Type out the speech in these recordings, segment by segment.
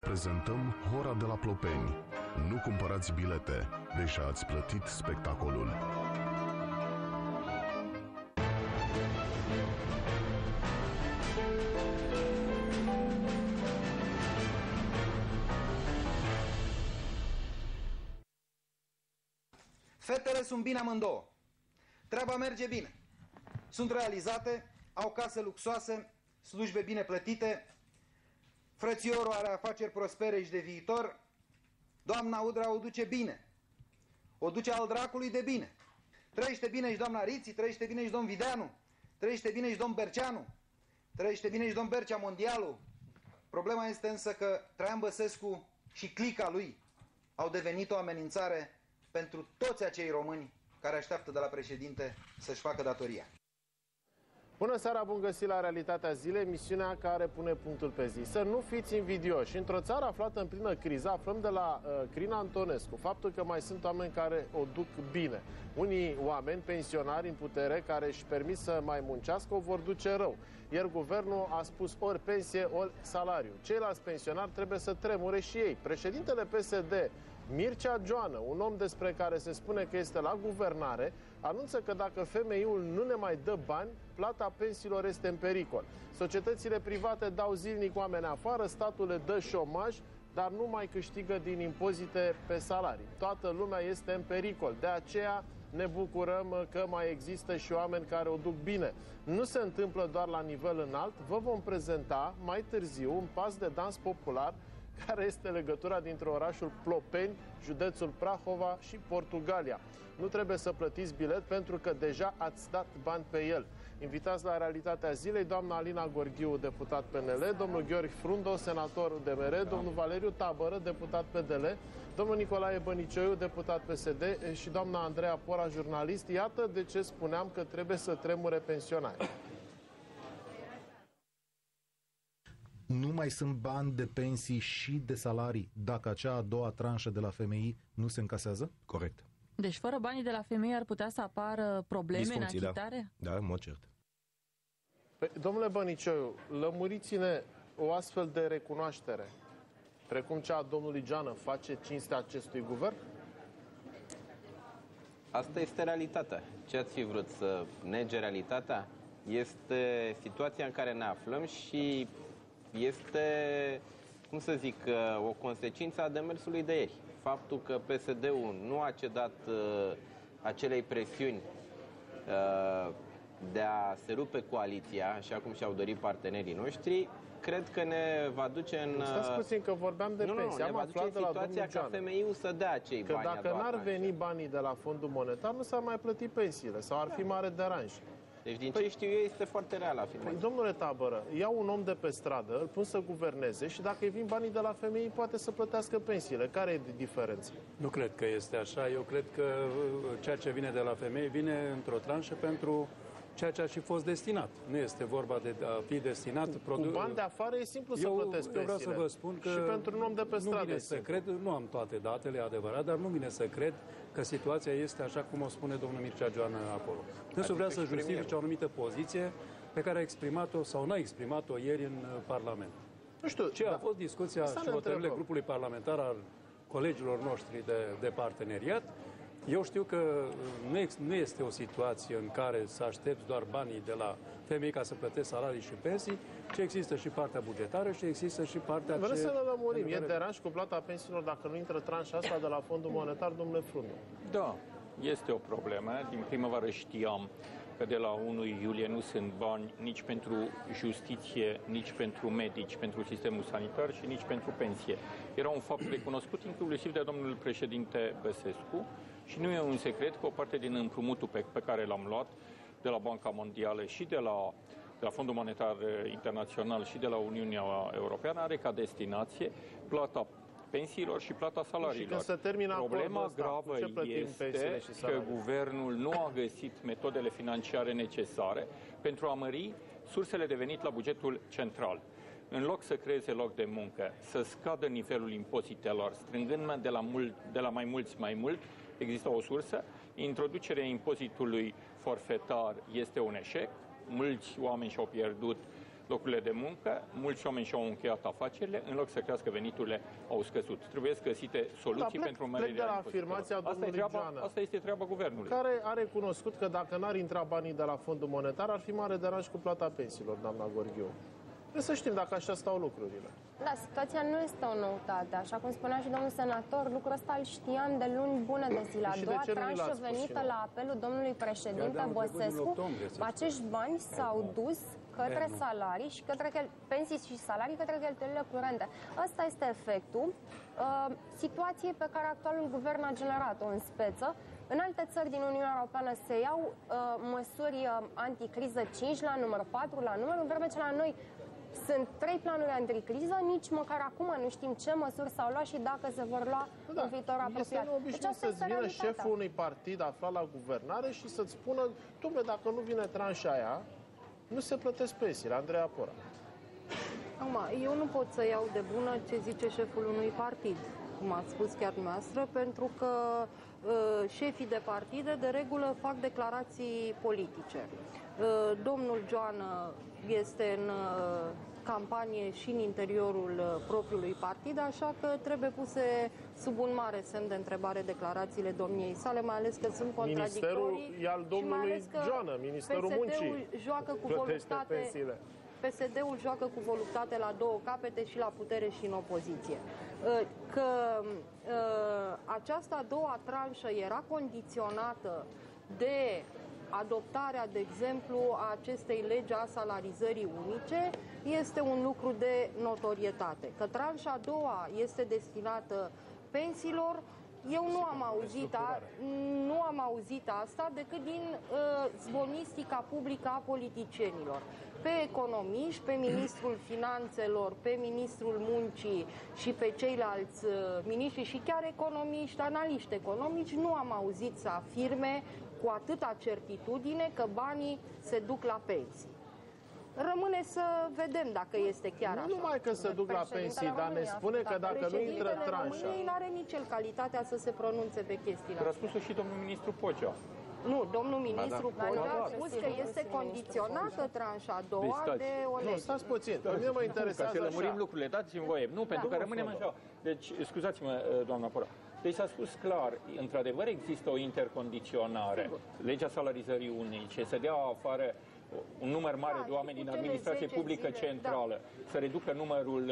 prezentăm Hora de la Plopeni. Nu cumpărați bilete, deși ați plătit spectacolul. Fetele sunt bine amândouă. Treaba merge bine. Sunt realizate, au case luxoase, slujbe bine plătite, frățiorul are afaceri prospere și de viitor, doamna Udrea o duce bine. O duce al dracului de bine. Trăiește bine și doamna Riții, trăiește bine și domn Videanu, trăiește bine și domn Berceanu, trăiește bine și domn Bercea Mondialu. Problema este însă că Traian Băsescu și clica lui au devenit o amenințare pentru toți acei români care așteaptă de la președinte să-și facă datoria. Bună seara, bun găsit la Realitatea Zilei, emisiunea care pune punctul pe zi. Să nu fiți invidioși. Într-o țară aflată în plină criză, aflăm de la Crina Antonescu faptul că mai sunt oameni care o duc bine. Unii oameni, pensionari în putere, care își permit să mai muncească, o vor duce rău. Iar guvernul a spus ori pensie, ori salariu. Ceilalți pensionari trebuie să tremure și ei. Președintele PSD, Mircea Joană, un om despre care se spune că este la guvernare, anunță că dacă FMI-ul nu ne mai dă bani, plata pensiilor este în pericol. Societățile private dau zilnic oameni afară, statul le dă șomaj, dar nu mai câștigă din impozite pe salarii. Toată lumea este în pericol. De aceea ne bucurăm că mai există și oameni care o duc bine. Nu se întâmplă doar la nivel înalt. Vă vom prezenta mai târziu un pas de dans popular care este legătura dintre orașul Plopeni, județul Prahova și Portugalia. Nu trebuie să plătiți bilet pentru că deja ați dat bani pe el. Invitați la Realitatea Zilei doamna Alina Gorghiu, deputat PNL, domnul Gheorghe Frundo, senator UDMR, domnul Valeriu Tabără, deputat PDL, domnul Nicolae Bănicioiu, deputat PSD și doamna Andreea Pora, jurnalist. Iată de ce spuneam că trebuie să tremure pensionarii. Nu mai sunt bani de pensii și de salarii dacă acea a doua tranșă de la FMI nu se încasează? Corect. Deci fără banii de la FMI ar putea să apară probleme în achitare? Da, în mod cert. Păi, domnule Bănicioiu, lămuriți-ne o astfel de recunoaștere, precum cea a domnului Geană, face cinstea acestui guvern? Asta este realitatea. Ce ați fi vrut să nege realitatea? Este situația în care ne aflăm și este, cum să zic, o consecință a demersului de ieri. Faptul că PSD-ul nu a cedat acelei presiuni de a se rupe coaliția, așa cum și-au dorit partenerii noștri, cred că ne va duce în... Stați puțin că vorbeam de pensii. Am aflat de la domnul Geană ca FMI-ul să dea acei că bani. Dacă n-ar veni banii de la Fondul Monetar, nu s-ar mai plăti pensiile sau ar fi mare deranj. Deci din ce știu eu este foarte real afirmația. Păi, domnule Tabără, iau un om de pe stradă, îl pun să guverneze și dacă îi vin banii de la FMI, poate să plătească pensiile. Care e diferența? Nu cred că este așa. Eu cred că ceea ce vine de la FMI vine într-o tranșă pentru ceea ce a și fost destinat. Nu este vorba de a fi destinat... Cu bani de afară e simplu să plătesc pensiile. Eu vreau să vă spun că... Și pentru un om de pe stradă nu vine să cred, nu am toate datele, adevărat, dar nu vine să cred că situația este așa cum o spune domnul Mircea Joană acolo. Dânsul vrea să justifice o anumită poziție pe care a exprimat-o sau n-a exprimat-o ieri în Parlament. Nu știu, ce a fost discuția și hotărârile grupului parlamentar al colegilor noștri de parteneriat. Eu știu că nu este o situație în care să aștepți doar banii de la FMI ca să plătești salarii și pensii, ci există și partea bugetară și există și partea... Vreau să ne lămurim. E deranj cu plata pensiilor dacă nu intră tranșa asta de la Fondul Monetar, domnule Frundo? Da, este o problemă. Din primăvară știam că de la 1 iulie nu sunt bani nici pentru justiție, nici pentru medici, pentru sistemul sanitar și nici pentru pensie. Era un fapt recunoscut inclusiv de domnul președinte Băsescu și nu e un secret că o parte din împrumutul pe care l-am luat de la Banca Mondială și de la Fondul Monetar Internațional și de la Uniunea Europeană are ca destinație plata pensiilor și plata salariilor. Problema gravă este că guvernul nu a găsit metodele financiare necesare pentru a mări sursele de venit la bugetul central. În loc să creeze loc de muncă, să scadă nivelul impozitelor, strângând de la mai mult, există o sursă. Introducerea impozitului forfetar este un eșec. Mulți oameni și-au pierdut locurile de muncă, mulți oameni și-au încheiat afacerile, în loc să crească veniturile, au scăzut. Trebuie găsite soluții pentru plec de la afirmația domnului Joană, asta este treaba guvernului. care a recunoscut că dacă n-ar intra banii de la fondul monetar, ar fi mare deranj cu plata pensiilor, doamna Gheorghiu. Trebuie să știm dacă așa stau lucrurile. Da, situația nu este o noutate. Așa cum spunea și domnul senator, lucrul ăsta îl știam de luni bune de zile. A doua tranșă venită la apelul domnului președinte Băsescu, acești bani s-au dus către salarii și către pensii și salarii către cheltuielile curente. Ăsta este efectul situației pe care actualul guvern a generat-o în speță. În alte țări din Uniunea Europeană se iau măsuri anticriză 5 la număr, 4 la număr, în vreme ce la noi sunt 3 planuri anticriză, nici măcar acum nu știm ce măsuri s-au luat și dacă se vor lua în viitor apropiat. Este neobișnuit să-ți vină șeful unui partid aflat la guvernare și să-ți spună, dom'le, dacă nu vine tranșa aia, nu se plătesc pensiile. Andreea Pora. Eu nu pot să iau de bună ce zice șeful unui partid, cum ați spus chiar dumneavoastră, pentru că șefii de partide de regulă fac declarații politice. Domnul Joană este în campanie și în interiorul propriului partid, așa că trebuie puse sub un mare semn de întrebare declarațiile domniei sale, mai ales că sunt contradictorii. Ministerul e al domnului Joană, Ministerul Muncii joacă cu voluptate. PSD-ul joacă cu voluptate la două capete, și la putere și în opoziție. Că această a doua tranșă era condiționată de adoptarea, de exemplu, a acestei legi a salarizării unice, este un lucru de notorietate. Că tranșa a doua este destinată pensiilor, eu nu am auzit asta decât din zvonistica publică a politicienilor. Pe economiști, pe ministrul finanțelor, pe ministrul muncii și pe ceilalți miniștri și chiar economiști, analiști economici, nu am auzit să afirme cu atâta certitudine că banii se duc la pensii. Rămâne să vedem dacă este chiar așa. Nu numai că se duc la pensii, dar ne spune că dacă nu intră tranșa... României nu are nici el calitatea să se pronunțe pe chestiile. Răspunsul și domnul ministru Pocea. Nu, domnul ministru Pocea a spus că este condiționată tranșa a doua de o lege. Nu, stați puțin, pe mine mă interesează așa. Să lămurim lucrurile, dați-mi voie. Nu, pentru că rămânem așa. Deci, scuzați-mă, doamna Pora. Deci s-a spus clar, într-adevăr există o intercondiționare. Legea salarizării unice, să dea afară un număr mare de oameni din administrație publică centrală, să reducă numărul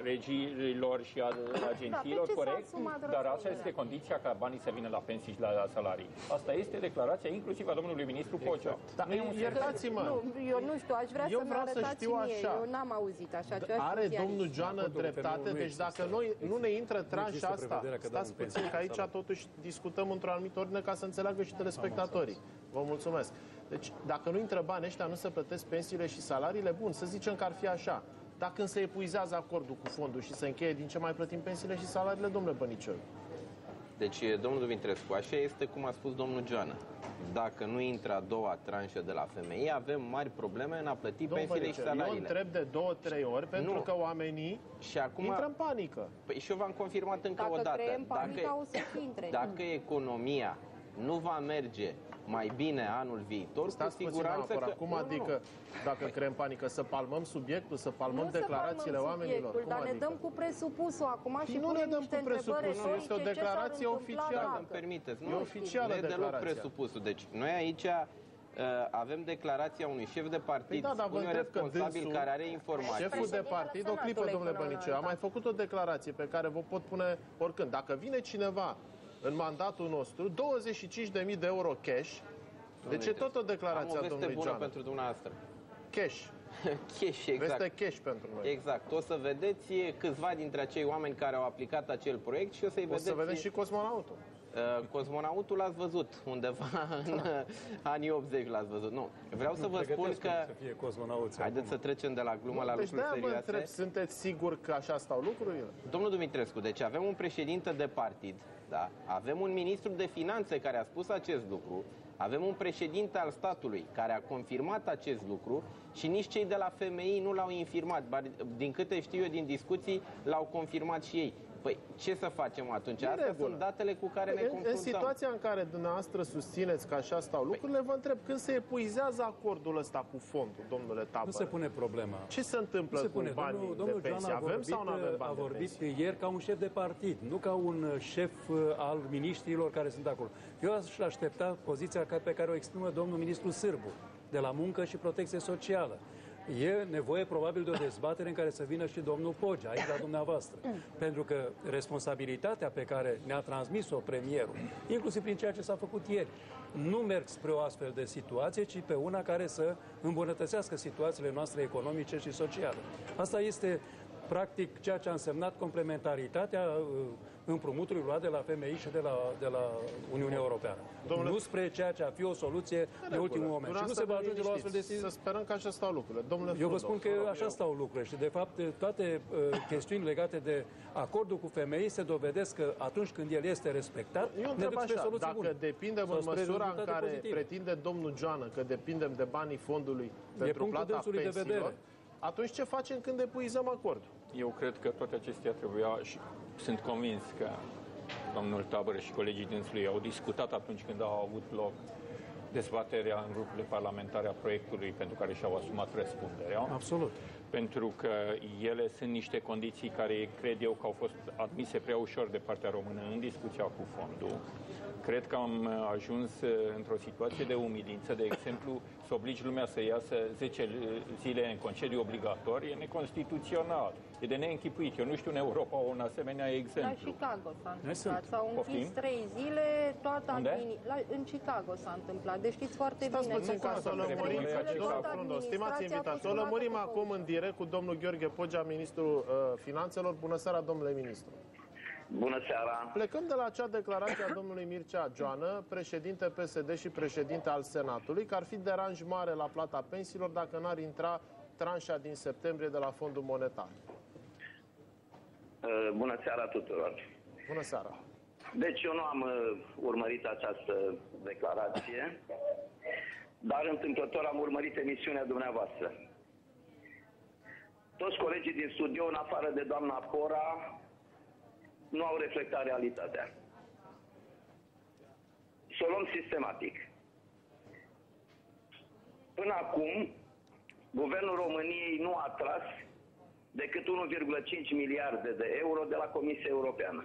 regiilor și agențiilor, corect, dar asta este condiția ca banii să vină la pensii și la salarii. Asta este declarația inclusiv a domnului ministru Pocea. Iertați-mă. Eu nu știu, aș vrea să-mi arătați mie, eu n-am auzit așa ceva. Are domnul Joană dreptate, deci dacă noi nu ne intră tranșa asta, stați puțin că aici totuși discutăm într-o anumită ordine ca să înțeleagă și telespectatorii. Vă mulțumesc. Deci, dacă nu intră bani ăștia, nu se plătesc pensiile și salariile, bun, să zicem că ar fi așa. Dacă însă epuizează acordul cu fondul și se încheie, din ce mai plătim pensiile și salariile, domnule Bănicioiu? Deci, domnul Dumitrescu, așa este cum a spus domnul Joană. Dacă nu intră a doua tranșă de la FMI, avem mari probleme în a plăti pensiile și salariile. Eu întreb de 2-3 ori, pentru că oamenii intră în panică. Păi și eu v-am confirmat încă o dată. Dacă creăm panica, o să intre. Dacă economia nu va merge mai bine anul viitor, stați cu siguranță că... Cum adică, dacă creăm panică, să palmăm subiectul, să palmăm declarațiile oamenilor? Dar ne dăm cu presupusul acum și nu ne dăm cu presupusul, este o declarație oficială. Îmi permiteți, e oficială declarația. Presupusul. Deci, noi aici avem declarația unui șef de partid, unui responsabil care are informații. Șeful de partid, o clipă, domnule Bănicioiu, a mai făcut o declarație pe care vă pot pune oricând. Dacă vine cineva în mandatul nostru, 25.000 de euro cash. Deci e tot o declarație a domnului Joană. Pentru dumneavoastră. Cash. Cash, exact. Este cash pentru noi. Exact. O să vedeți câțiva dintre acei oameni care au aplicat acel proiect și o să-i vedeți... O să vedem și cosmonautul. Cosmonautul l-ați văzut undeva în anii 80, l-ați văzut. Nu, vreau să vă spun că... Haideți să trecem de la glumă la lucruri serioase. Întreb, sunteți siguri că așa stau lucrurile? Domnul Dumitrescu, deci avem un președinte de partid, da? Avem un ministru de finanțe care a spus acest lucru Avem un președinte al statului care a confirmat acest lucru și nici cei de la FMI nu l-au infirmat. Din câte știu eu din discuții, l-au confirmat și ei. Păi ce să facem atunci? Astea sunt datele cu care ne confruntăm. În situația în care dumneavoastră susțineți că așa stau lucrurile, vă întreb, când se epuizează acordul ăsta cu fondul, domnule Tabără? Nu se pune problema. Ce se întâmplă cu banii de pensie? Avem sau nu avem bani de pensie? A vorbit ieri ca un șef de partid, nu ca un șef al miniștrilor care sunt acolo. Eu aș aștepta poziția pe care o exprimă domnul ministru Sârbu, de la Muncă și Protecție Socială. E nevoie probabil de o dezbatere în care să vină și domnul Pogea, aici la dumneavoastră. Pentru că responsabilitatea pe care ne-a transmis-o premierul, inclusiv prin ceea ce s-a făcut ieri, nu merg spre o astfel de situație, ci pe una care să îmbunătățească situațiile noastre economice și sociale. Asta este practic ceea ce a însemnat complementaritatea împrumutului luat de la FMI și de la Uniunea Europeană. Nu spre ceea ce a fi o soluție de ultimul moment. Și nu se va ajunge la o astfel de decizie. Să sperăm că așa stau lucrurile. Domnule Eu vă spun că așa stau lucrurile și de fapt toate chestiuni legate de acordul cu FMI se dovedesc că atunci când el este respectat, ne duc spre soluții bune. Dacă depindem în măsura în care pretinde domnul Joană că depindem de banii fondului pentru plata pensiilor, atunci ce facem când epuizăm acordul? Eu cred că toate acestea trebuia și sunt convins că domnul Tabără și colegii dânsului au discutat atunci când au avut loc dezbaterea în grupurile parlamentare a proiectului pentru care și-au asumat răspunderea. Absolut. Pentru că ele sunt niște condiții care cred eu că au fost admise prea ușor de partea română în discuția cu fondul. Cred că am ajuns într-o situație de umilință, de exemplu, să obligi lumea să iasă 10 zile în concediu obligatoriu, e neconstituțional. E de neînchipuit. Eu nu știu în Europa un asemenea exemplu. La Chicago s-a întâmplat. S-au închis 3 zile, toată în Chicago s-a întâmplat. Deci știți foarte bine. Stați puțin ca să o lămurim, stimați invitați, o lămurim acum în direct cu domnul Gheorghe Pogea, ministrul Finanțelor. Bună seara, domnule ministru. Bună seara! Plecăm de la acea declarație a domnului Mircea Joană, președinte PSD și președinte al Senatului, că ar fi deranj mare la plata pensiilor dacă n-ar intra tranșa din septembrie de la Fondul Monetar. Bună seara tuturor! Bună seara! Deci eu nu am urmărit această declarație, dar întâmplător am urmărit emisiunea dumneavoastră. Toți colegii din studio, în afară de doamna Pora, nu au reflectat realitatea. Să o luăm sistematic. Până acum, Guvernul României nu a tras decât 1,5 miliarde de euro de la Comisia Europeană.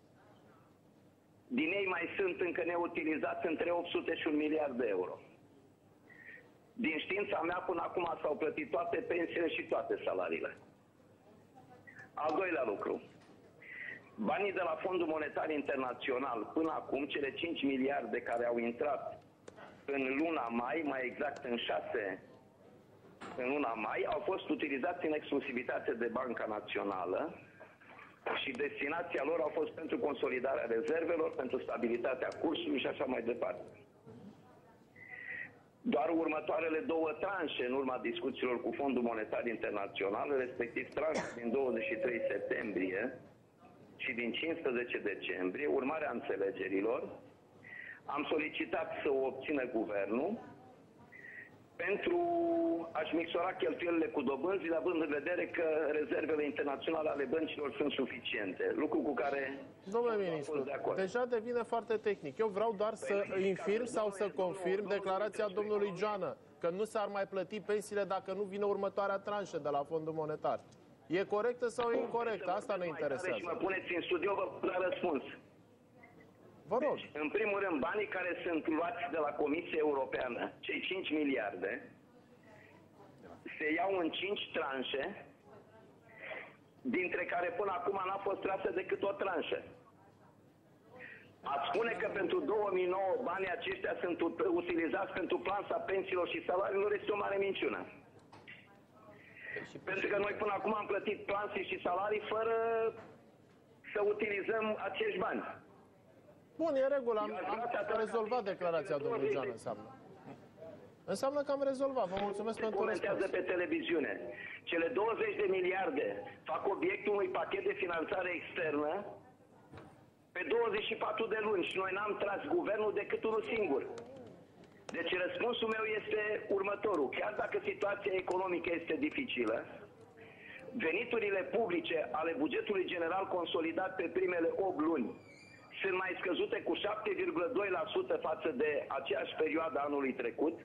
Din ei mai sunt încă neutilizați între 800 și 1 miliard de euro. Din știința mea, până acum s-au plătit toate pensiile și toate salariile. Al doilea lucru. Banii de la Fondul Monetar Internațional, până acum, cele 5 miliarde care au intrat în luna mai, mai exact în 6 în luna mai, au fost utilizați în exclusivitate de Banca Națională și destinația lor au fost pentru consolidarea rezervelor, pentru stabilitatea cursului și așa mai departe. Doar următoarele 2 tranșe în urma discuțiilor cu Fondul Monetar Internațional, respectiv tranșa din 23 septembrie și din 15 decembrie, urmarea înțelegerilor, am solicitat să o obțină guvernul pentru a-și micșora cheltuielile cu dobânzile, având în vedere că rezervele internaționale ale băncilor sunt suficiente, lucru cu care domnule ministru, deja devine foarte tehnic. Eu vreau doar să infirm sau să confirm declarația domnului Joană, că nu s-ar mai plăti pensiile dacă nu vine următoarea tranșă de la Fondul Monetar. E corectă sau e incorrectă? Asta ne interesează. Și mă puneți în studio, vă dau răspuns. Vă rog. Deci, în primul rând, banii care sunt luați de la Comisia Europeană, cei 5 miliarde, se iau în 5 tranșe, dintre care până acum n-a fost trasă decât o tranșă. Ați spune că pentru 2009 banii aceștia sunt utilizați pentru plansa pensiilor și salariilor este o mare minciună. Pentru că noi până acum am plătit planse și salarii fără să utilizăm acești bani. Bun, e regulă, am rezolvat declarația domnului Joană, înseamnă. Înseamnă că am rezolvat. Vă mulțumesc pentru răspuns. Pe televiziune. Cele 20 de miliarde fac obiectul unui pachet de finanțare externă pe 24 de luni și noi n-am tras guvernul decât unul singur. Deci răspunsul meu este următorul. Chiar dacă situația economică este dificilă, veniturile publice ale bugetului general consolidat pe primele 8 luni sunt mai scăzute cu 7,2% față de aceeași perioadă anului trecut.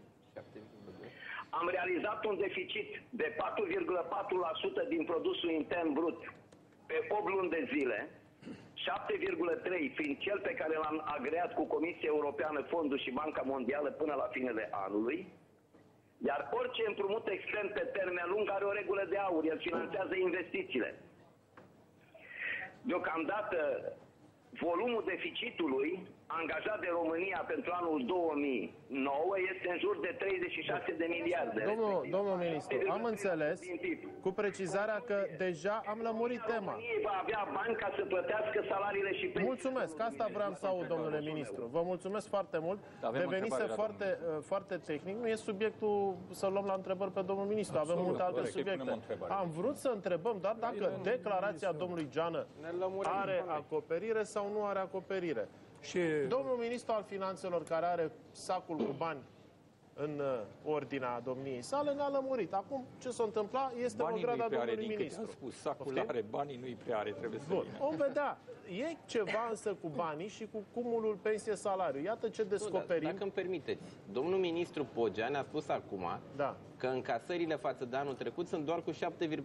Am realizat un deficit de 4,4% din produsul intern brut pe 8 luni de zile, 7,3% fiind cel pe care l-am agreat cu Comisia Europeană, Fondul și Banca Mondială până la finele anului, iar orice împrumut extern pe termen lung are o regulă de aur, el finanțează investițiile. Deocamdată, volumul deficitului angajat de România pentru anul 2009 este în jur de 36 de miliarde. Domnul ministru, am înțeles, cu precizarea că deja am lămurit tema. România va avea bani ca să plătească salariile și pensiile. Mulțumesc, asta vreau să aud, domnule ministru. Vă mulțumesc foarte mult. Devenise foarte tehnic. Nu e subiectul să luăm la întrebări pe domnul ministru. Avem multe alte subiecte. Am vrut să întrebăm doar dacă declarația domnului Geană are acoperire sau nu are acoperire. Și domnul ministru al Finanțelor, care are sacul cu bani în ordinea domniei sale, ne-a lămurit. Acum, ce s-a întâmplat este o grada domnului ministru. Spus, sacul are, banii nu-i prea are, trebuie să vină. Vom vedea. E ceva însă cu banii și cu cumulul pensie-salariu. Iată ce descoperim. Dacă îmi permiteți, domnul ministru Pogea ne-a spus acum că încasările față de anul trecut sunt doar cu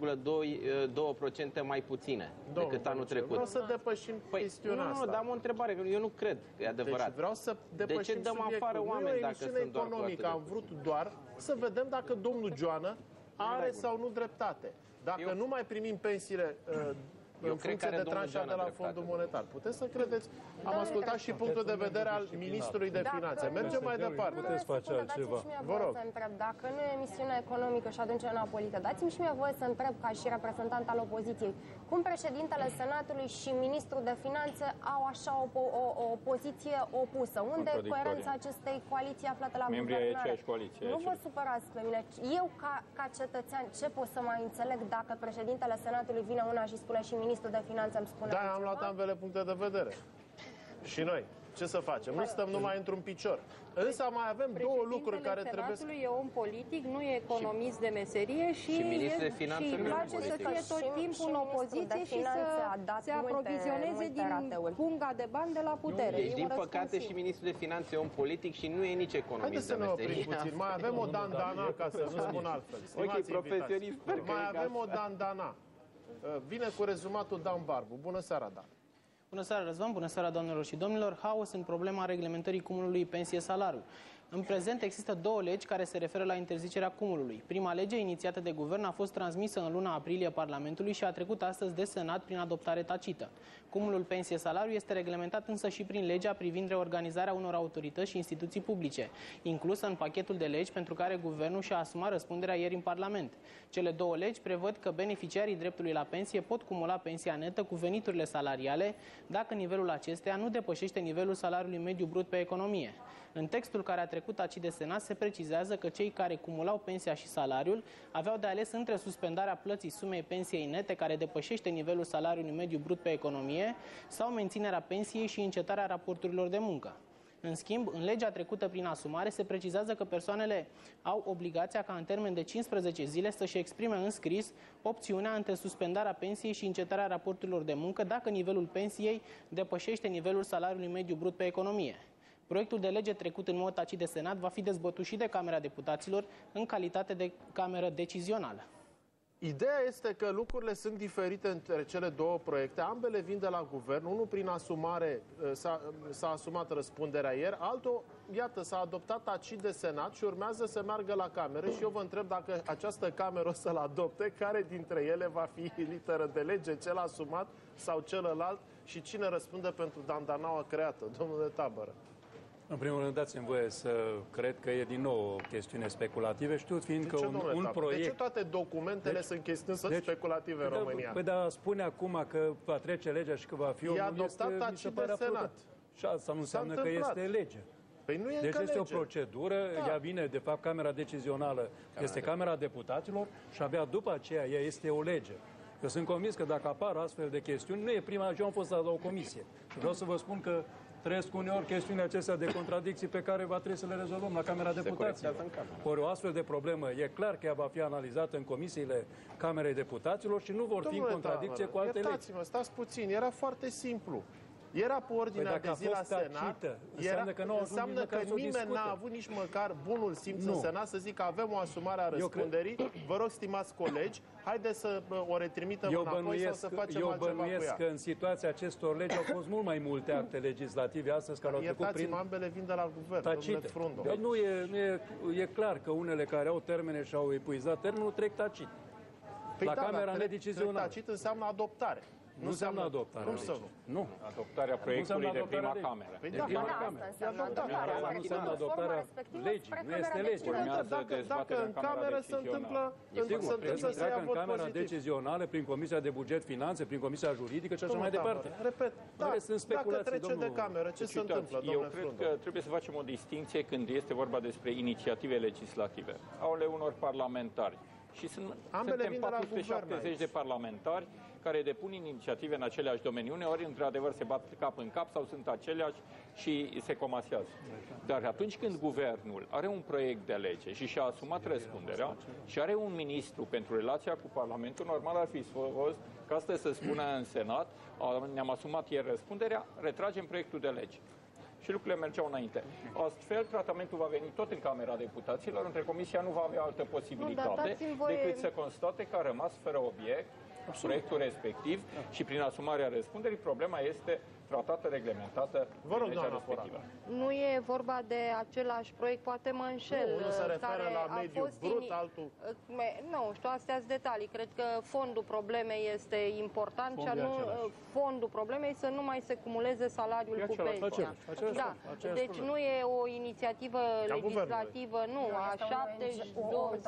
7,2% mai puține decât anul trecut. Vreau să depășim chestiunea asta. Nu, dar am o întrebare, că eu nu cred că e adevărat. Deci vreau să depășim de ce dăm subiectul. afară oameni dacă sunt doar economică. Am vrut doar să vedem dacă domnul Joană are sau nu dreptate. Dacă nu mai primim pensiile în funcție de tranșa de la Fondul Monetar. Puteți să credeți? Am ascultat și punctul de vedere al Ministrului de Finanțe. Mergem mai departe. Puteți face altceva. Vă rog. Să întreb, dacă nu e emisiune economică și atunci una politică, dați-mi și mie voie să întreb ca și reprezentant al opoziției, cum președintele Senatului și Ministrul de Finanțe au așa o poziție opusă? Unde e coerența acestei coaliții aflate la guvernare? Nu vă supărați pe mine. Eu, ca cetățean, ce pot să mai înțeleg dacă președintele Senatului vine una și spune și Ministrul de Finanțe îmi spune am luat ambele puncte de vedere. Și noi. Ce să facem? Nu stăm numai într-un picior. Însă mai avem două lucruri care trebuie să... Senatului e om politic, nu e economist de meserie și face să fie tot timpul în opoziție și să se aprovizioneze din punga de bani de la putere. Deci, din păcate, și ministrul de finanțe e om politic și nu e nici economist de meserie. Haideți să ne oprim puțin. Mai avem o dandana, ca să nu spun altfel. Ok, profesionist. Mai avem o dandana. Vine cu rezumatul Dan Barbu. Bună seara, Dan. Bună seara, Răzvan, bună seara, doamnelor și domnilor. Haos în problema reglementării cumulului pensie-salariu. În prezent există două legi care se referă la interzicerea cumulului. Prima lege, inițiată de guvern, a fost transmisă în luna aprilie Parlamentului și a trecut astăzi de Senat prin adoptare tacită. Cumulul pensie-salariu este reglementat însă și prin legea privind reorganizarea unor autorități și instituții publice, inclusă în pachetul de legi pentru care guvernul și-a asumat răspunderea ieri în Parlament. Cele două legi prevăd că beneficiarii dreptului la pensie pot cumula pensia netă cu veniturile salariale dacă nivelul acesteia nu depășește nivelul salariului mediu brut pe economie. În textul care a trecut aici de Senat se precizează că cei care cumulau pensia și salariul aveau de ales între suspendarea plății sumei pensiei nete care depășește nivelul salariului mediu brut pe economie sau menținerea pensiei și încetarea raporturilor de muncă. În schimb, în legea trecută prin asumare se precizează că persoanele au obligația ca în termen de 15 zile să-și exprime în scris opțiunea între suspendarea pensiei și încetarea raporturilor de muncă dacă nivelul pensiei depășește nivelul salariului mediu brut pe economie. Proiectul de lege trecut în mod tacit de Senat va fi dezbătut și de Camera Deputaților în calitate de cameră decizională. Ideea este că lucrurile sunt diferite între cele două proiecte. Ambele vin de la guvern. Unul prin asumare s-a asumat răspunderea ieri, altul, iată, s-a adoptat tacit de Senat și urmează să meargă la cameră și eu vă întreb dacă această cameră o să-l adopte, care dintre ele va fi literă de lege, cel asumat sau celălalt și cine răspunde pentru dandanaua creată, domnul de Tabără. În primul rând, dați-mi voie să cred că e din nou o chestiune speculativă, știut fiind că un proiect... De ce toate documentele sunt chestiuni speculative în România? Păi da, spune acum că va trece legea și că va fi e adoptat tacit de Senat. Și asta nu înseamnă că este lege. Păi nu e deci este lege. O procedură, ea vine, de fapt, Camera Decizională este Camera Deputaților și abia după aceea ea este o lege. Eu sunt convins că dacă apar astfel de chestiuni, nu e prima, eu am fost la o comisie. Și vreau să vă spun că trăiesc uneori chestiunile acestea de contradicții pe care va trebui să le rezolvăm la Camera Deputaților. Ori o astfel de problemă e clar că ea va fi analizată în comisiile Camerei Deputaților și nu vor fi în contradicție cu alte legi. Iertați-mă, stați puțin, era foarte simplu. Era pe ordinea de zi la Senat, înseamnă că nimeni n-a avut nici măcar bunul simț în Senat să zică avem o asumare a răspunderii. Vă rog, stimați colegi, haideți să o retrimitem înapoi sau să facem altceva cu ea. Eu bănuiesc că în situația acestor legi au fost mult mai multe acte legislative astăzi care au trecut prin... Iertați-mă, ambele vin de la guvern, domnule Frundu. Nu, e clar că unele care au termene și au epuizat termenul trec tacit. La Camera nedecizională. Tacit înseamnă adoptare. Nu înseamnă adoptarea legii. Nu. Adoptarea proiectului de prima cameră. De prima cameră. Nu înseamnă adoptarea legii. Nu este lege. Dacă în cameră se întâmplă să ia vot pozitiv. Decizională, prin Comisia de Buget, Finanțe, prin Comisia Juridică și așa mai departe. Repet, dacă trece de cameră, ce se întâmplă, domnule Frundu? Eu cred că trebuie să facem o distinție când este vorba despre inițiative legislative. Au unor parlamentari. Și suntem 470 de parlamentari care depun inițiative în aceleași domenii. Uneori, într-adevăr, se bat cap în cap sau sunt aceleași și se comasează. Dar atunci când guvernul are un proiect de lege și și-a asumat răspunderea și are un ministru pentru relația cu Parlamentul, normal ar fi fost ca astăzi să spună în Senat, ne-am asumat ieri răspunderea, retragem proiectul de lege. Și lucrurile mergeau înainte. Astfel, tratamentul va veni tot în Camera Deputaților, între Comisia nu va avea altă posibilitate decât să constate că a rămas fără obiect proiectul respectiv și prin asumarea răspunderii problema este tratată, reglementată în legea respectivă. Nu e vorba de același proiect, poate mă înșel. Nu se referă la mediul brut, altul... Nu știu, astea sunt detalii. Cred că fondul problemei este important și fondul problemei să nu mai se cumuleze salariul cu pensia. Deci nu e o inițiativă legislativă, nu, a 72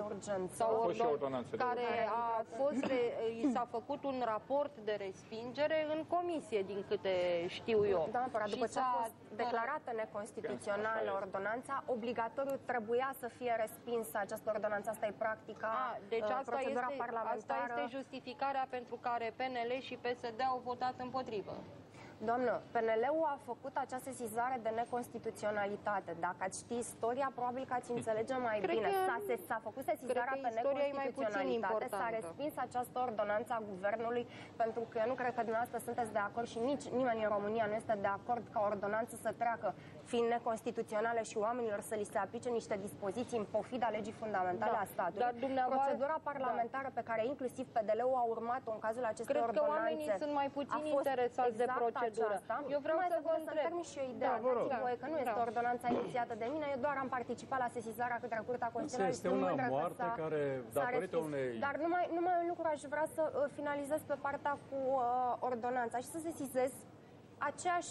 sau care a fost, i s-a făcut un raport de respingere în comisie, din câte știu eu. Doamna, după ce a fost declarată neconstituțională ordonanța, obligatoriu trebuia să fie respinsă această ordonanță. Asta e practica, deci procedura parlamentară. Asta este justificarea pentru care PNL și PSD au votat împotrivă. Doamnă, PNL-ul a făcut această sesizare de neconstituționalitate. Dacă ați ști istoria, probabil că ați înțelege mai bine. S-a făcut sesizarea pe neconstituționalitate, s-a respins această ordonanță a guvernului, pentru că eu nu cred că dumneavoastră sunteți de acord și nici nimeni în România nu este de acord ca ordonanță să treacă, fiind neconstituționale și oamenilor să li se aplice niște dispoziții în pofida legii fundamentale a statului. Procedura parlamentară pe care inclusiv PDL-ul a urmat-o în cazul acestei ordonanțe. Cred că oamenii sunt mai puțin interesați de procedură. Eu vreau să vă întreb. Să-mi și eu ideea. Dați-mi că nu este ordonanța inițiată de mine, eu doar am participat la sesizarea către Curtea Constituțională. Este una moartă care, datorită unei... Dar numai un lucru aș vrea să finalizez pe partea cu ordonanța și să sesizez aceeași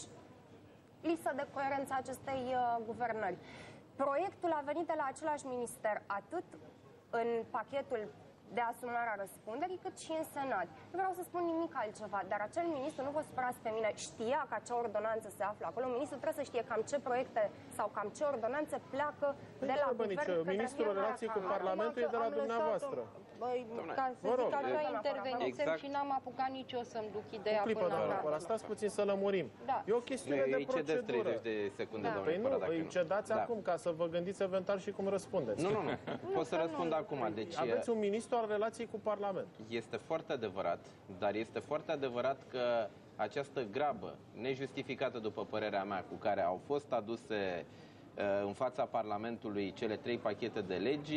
lipsă de coerență a acestei guvernări. Proiectul a venit de la același minister, atât în pachetul de asumarea răspunderii, cât și în Senat. Nu vreau să spun nimic altceva, dar acel ministru, nu vă supărați pe mine, știa că acea ordonanță se află acolo. Ministrul trebuie să știe cam ce proiecte sau cam ce ordonanțe pleacă de la guvern. Ministrul relației cu Parlamentul e de la dumneavoastră. Ca să zic așa, intervenisem și n-am apucat nici eu să-mi duc ideea până acum. Stați puțin să lămurim. E o chestiune de procedură. 30 de secunde, Păi nu, îi cedați acum ca să vă gândiți eventual și cum răspundeți. Nu. Pot să răspund acum. Deci aveți un ministru al relației cu Parlamentul. Este foarte adevărat, dar este foarte adevărat că această grabă nejustificată, după părerea mea, cu care au fost aduse în fața Parlamentului cele 3 pachete de legi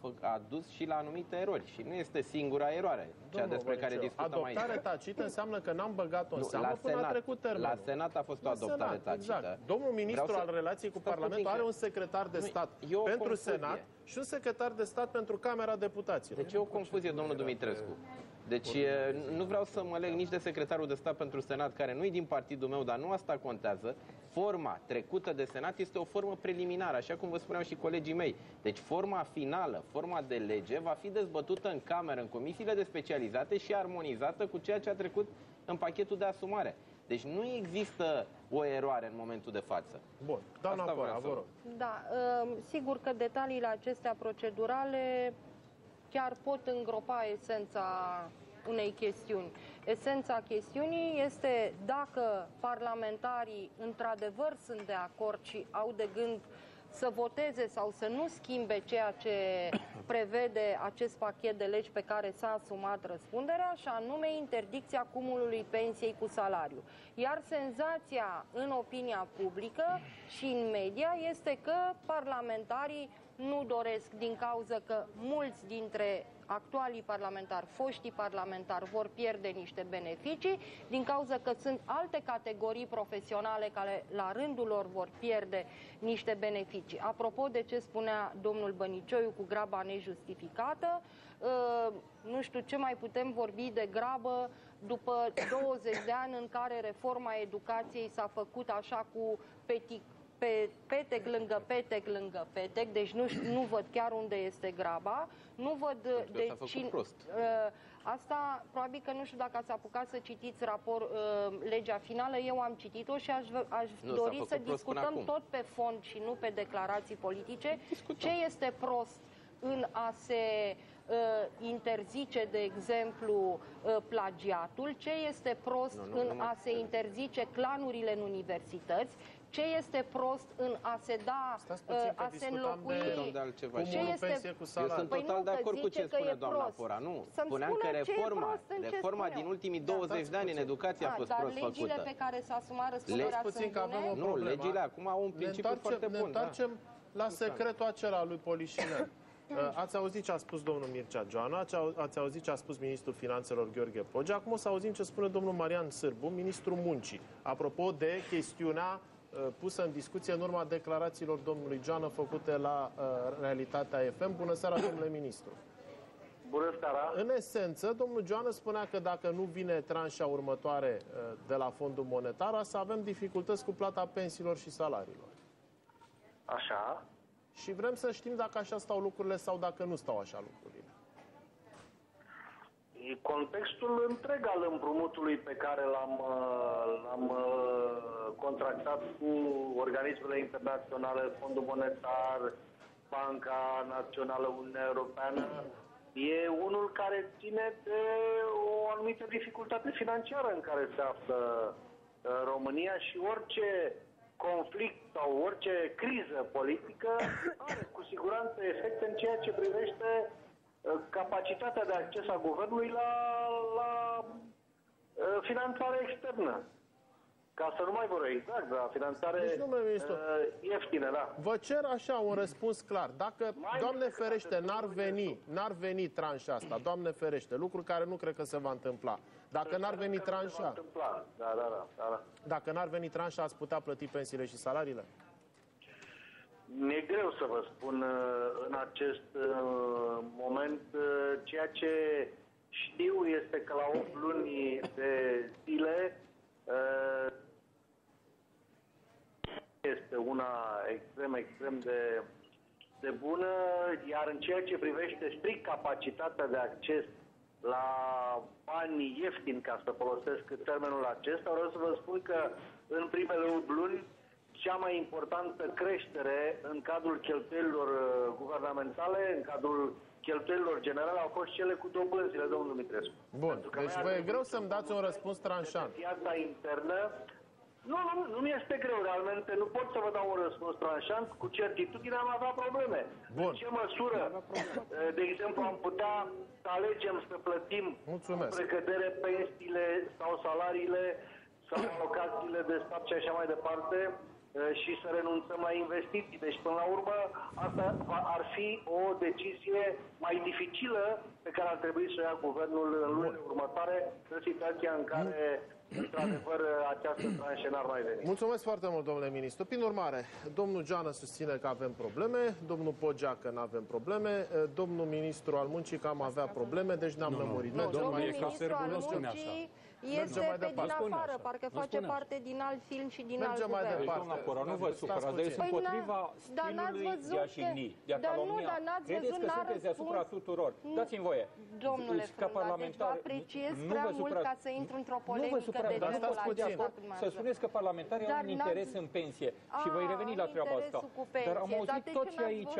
a dus și la anumite erori. Și nu este singura eroare, cea despre care discutăm aici. Adoptare tacită înseamnă că n-am băgat-o în seamă până a trecut termenul. La Senat a fost o adoptare tacită. Exact. Domnul ministru al relației cu Parlamentul are un secretar de stat pentru Senat și un secretar de stat pentru Camera Deputaților. Deci e o confuzie, domnul Dumitrescu. Deci nu vreau să mă leg nici de secretarul de stat pentru Senat, care nu e din partidul meu, dar nu asta contează. Forma trecută de Senat este o formă preliminară, așa cum vă spuneau și colegii mei. Deci forma finală, forma de lege, va fi dezbătută în cameră, în comisiile de specializate și armonizată cu ceea ce a trecut în pachetul de asumare. Deci nu există o eroare în momentul de față. Bun, doamna Cora, vă rog. Da, sigur că detaliile acestea procedurale chiar pot îngropa esența unei chestiuni. Esența chestiunii este dacă parlamentarii într-adevăr sunt de acord și au de gând să voteze sau să nu schimbe ceea ce prevede acest pachet de legi pe care s-a asumat răspunderea, și anume interdicția cumulului pensiei cu salariu. Iar senzația în opinia publică și în media este că parlamentarii nu doresc, din cauza că mulți dintre actualii parlamentari, foștii parlamentari, vor pierde niște beneficii, din cauza că sunt alte categorii profesionale care la rândul lor vor pierde niște beneficii. Apropo de ce spunea domnul Bănicioiu cu graba nejustificată, nu știu ce mai putem vorbi de grabă după 20 de ani în care reforma educației s-a făcut așa cu petec lângă petec lângă petec, deci nu văd chiar unde este graba, nu văd de cine. Asta probabil că nu știu dacă ați apucat să citiți legea finală, eu am citit-o și aș dori să discutăm tot pe fond și nu pe declarații politice. Ce este prost în a se interzice, de exemplu, plagiatul, ce este prost în a se interzice clanurile în universități, ce este prost în a se da, a se înlocui... Ce este... Eu sunt total de acord cu ce spune doamna Fora. Nu, spuneam că reforma din ultimii 20 de ani în educație a fost prost făcută. Legile pe care s-a asumat răspunderea sunt bune? Nu, legile acum au un principiu foarte bun. Ne întoarcem la secretul acela lui Polișinel. Ați auzit ce a spus domnul Mircea Joana, ați auzit ce a spus ministrul finanțelor Gheorghe Pogea, acum o să auzim ce spune domnul Marian Sârbu, ministrul muncii, apropo de chestiunea pusă în discuție în urma declarațiilor domnului Joana făcute la Realitatea FM. Bună seara, domnule ministru! Bună seara! În esență, domnul Joana spunea că dacă nu vine tranșa următoare de la Fondul Monetar, o să avem dificultăți cu plata pensiilor și salariilor. Așa. Și vrem să știm dacă așa stau lucrurile sau dacă nu stau așa lucrurile. E contextul întreg al împrumutului pe care l-am contractat cu organismele internaționale, Fondul Monetar, Banca Națională, Uniunea Europeană, e unul care ține de o anumită dificultate financiară în care se află România și orice conflict sau orice criză politică are cu siguranță efecte în ceea ce privește capacitatea de acces a guvernului la finanțare externă. Ca să nu mai vorbim exact, la finanțare ieftină, da. Vă cer așa un răspuns clar. Dacă, Doamne ferește, n-ar veni tranșa asta, Doamne ferește, lucru care nu cred că se va întâmpla. Dacă n-ar veni tranșa, dacă n-ar veni tranșa, ați putea plăti pensiile și salariile? Mi-e greu să vă spun în acest moment. Ceea ce știu este că la 8 luni de zile este una extrem de bună, iar în ceea ce privește strict capacitatea de acces la bani ieftini, ca să folosesc termenul acesta, vreau să vă spun că în primele 8 luni cea mai importantă creștere în cadrul cheltuielilor guvernamentale, în cadrul cheltuielilor generale, au fost cele cu dobânzile, domnul Dumitrescu. Bun, deci vă e greu să-mi dați un răspuns tranșant. Piața internă, nu mi este greu, realmente nu pot să vă dau un răspuns tranșant, cu certitudine am avea probleme. Bun. În ce măsură, de exemplu, am putea să alegem să plătim cu precădere pensiile sau salariile sau alocațiile de stat și așa mai departe, și să renunțăm la investiții. Deci, până la urmă, asta ar fi o decizie mai dificilă pe care ar trebui să ia guvernul în lunile următoare, în situația în care, într-adevăr, această tranșă n-ar mai veni. Mulțumesc foarte mult, domnule ministru. Prin urmare, domnul Joana susține că avem probleme, domnul Pogea că nu avem probleme, domnul ministru al muncii că am avea probleme, deci ne-am lămurit. Domnul ministru al muncii este pe din afară, parcă face parte din alt film și din alt guvern. Doamna Fora, nu vă supărați, dar eu sunt împotriva stilului de a jigni, de a calomnia. Credeți că sunteți deasupra tuturor. Dați-mi voie. Domnule Frunza, deci vă apreciez prea mult ca să intru într-o polemică de genul acesta. Să spuneți că parlamentarii au un interes în pensie și voi reveni la treaba asta. Dar am auzit toți aici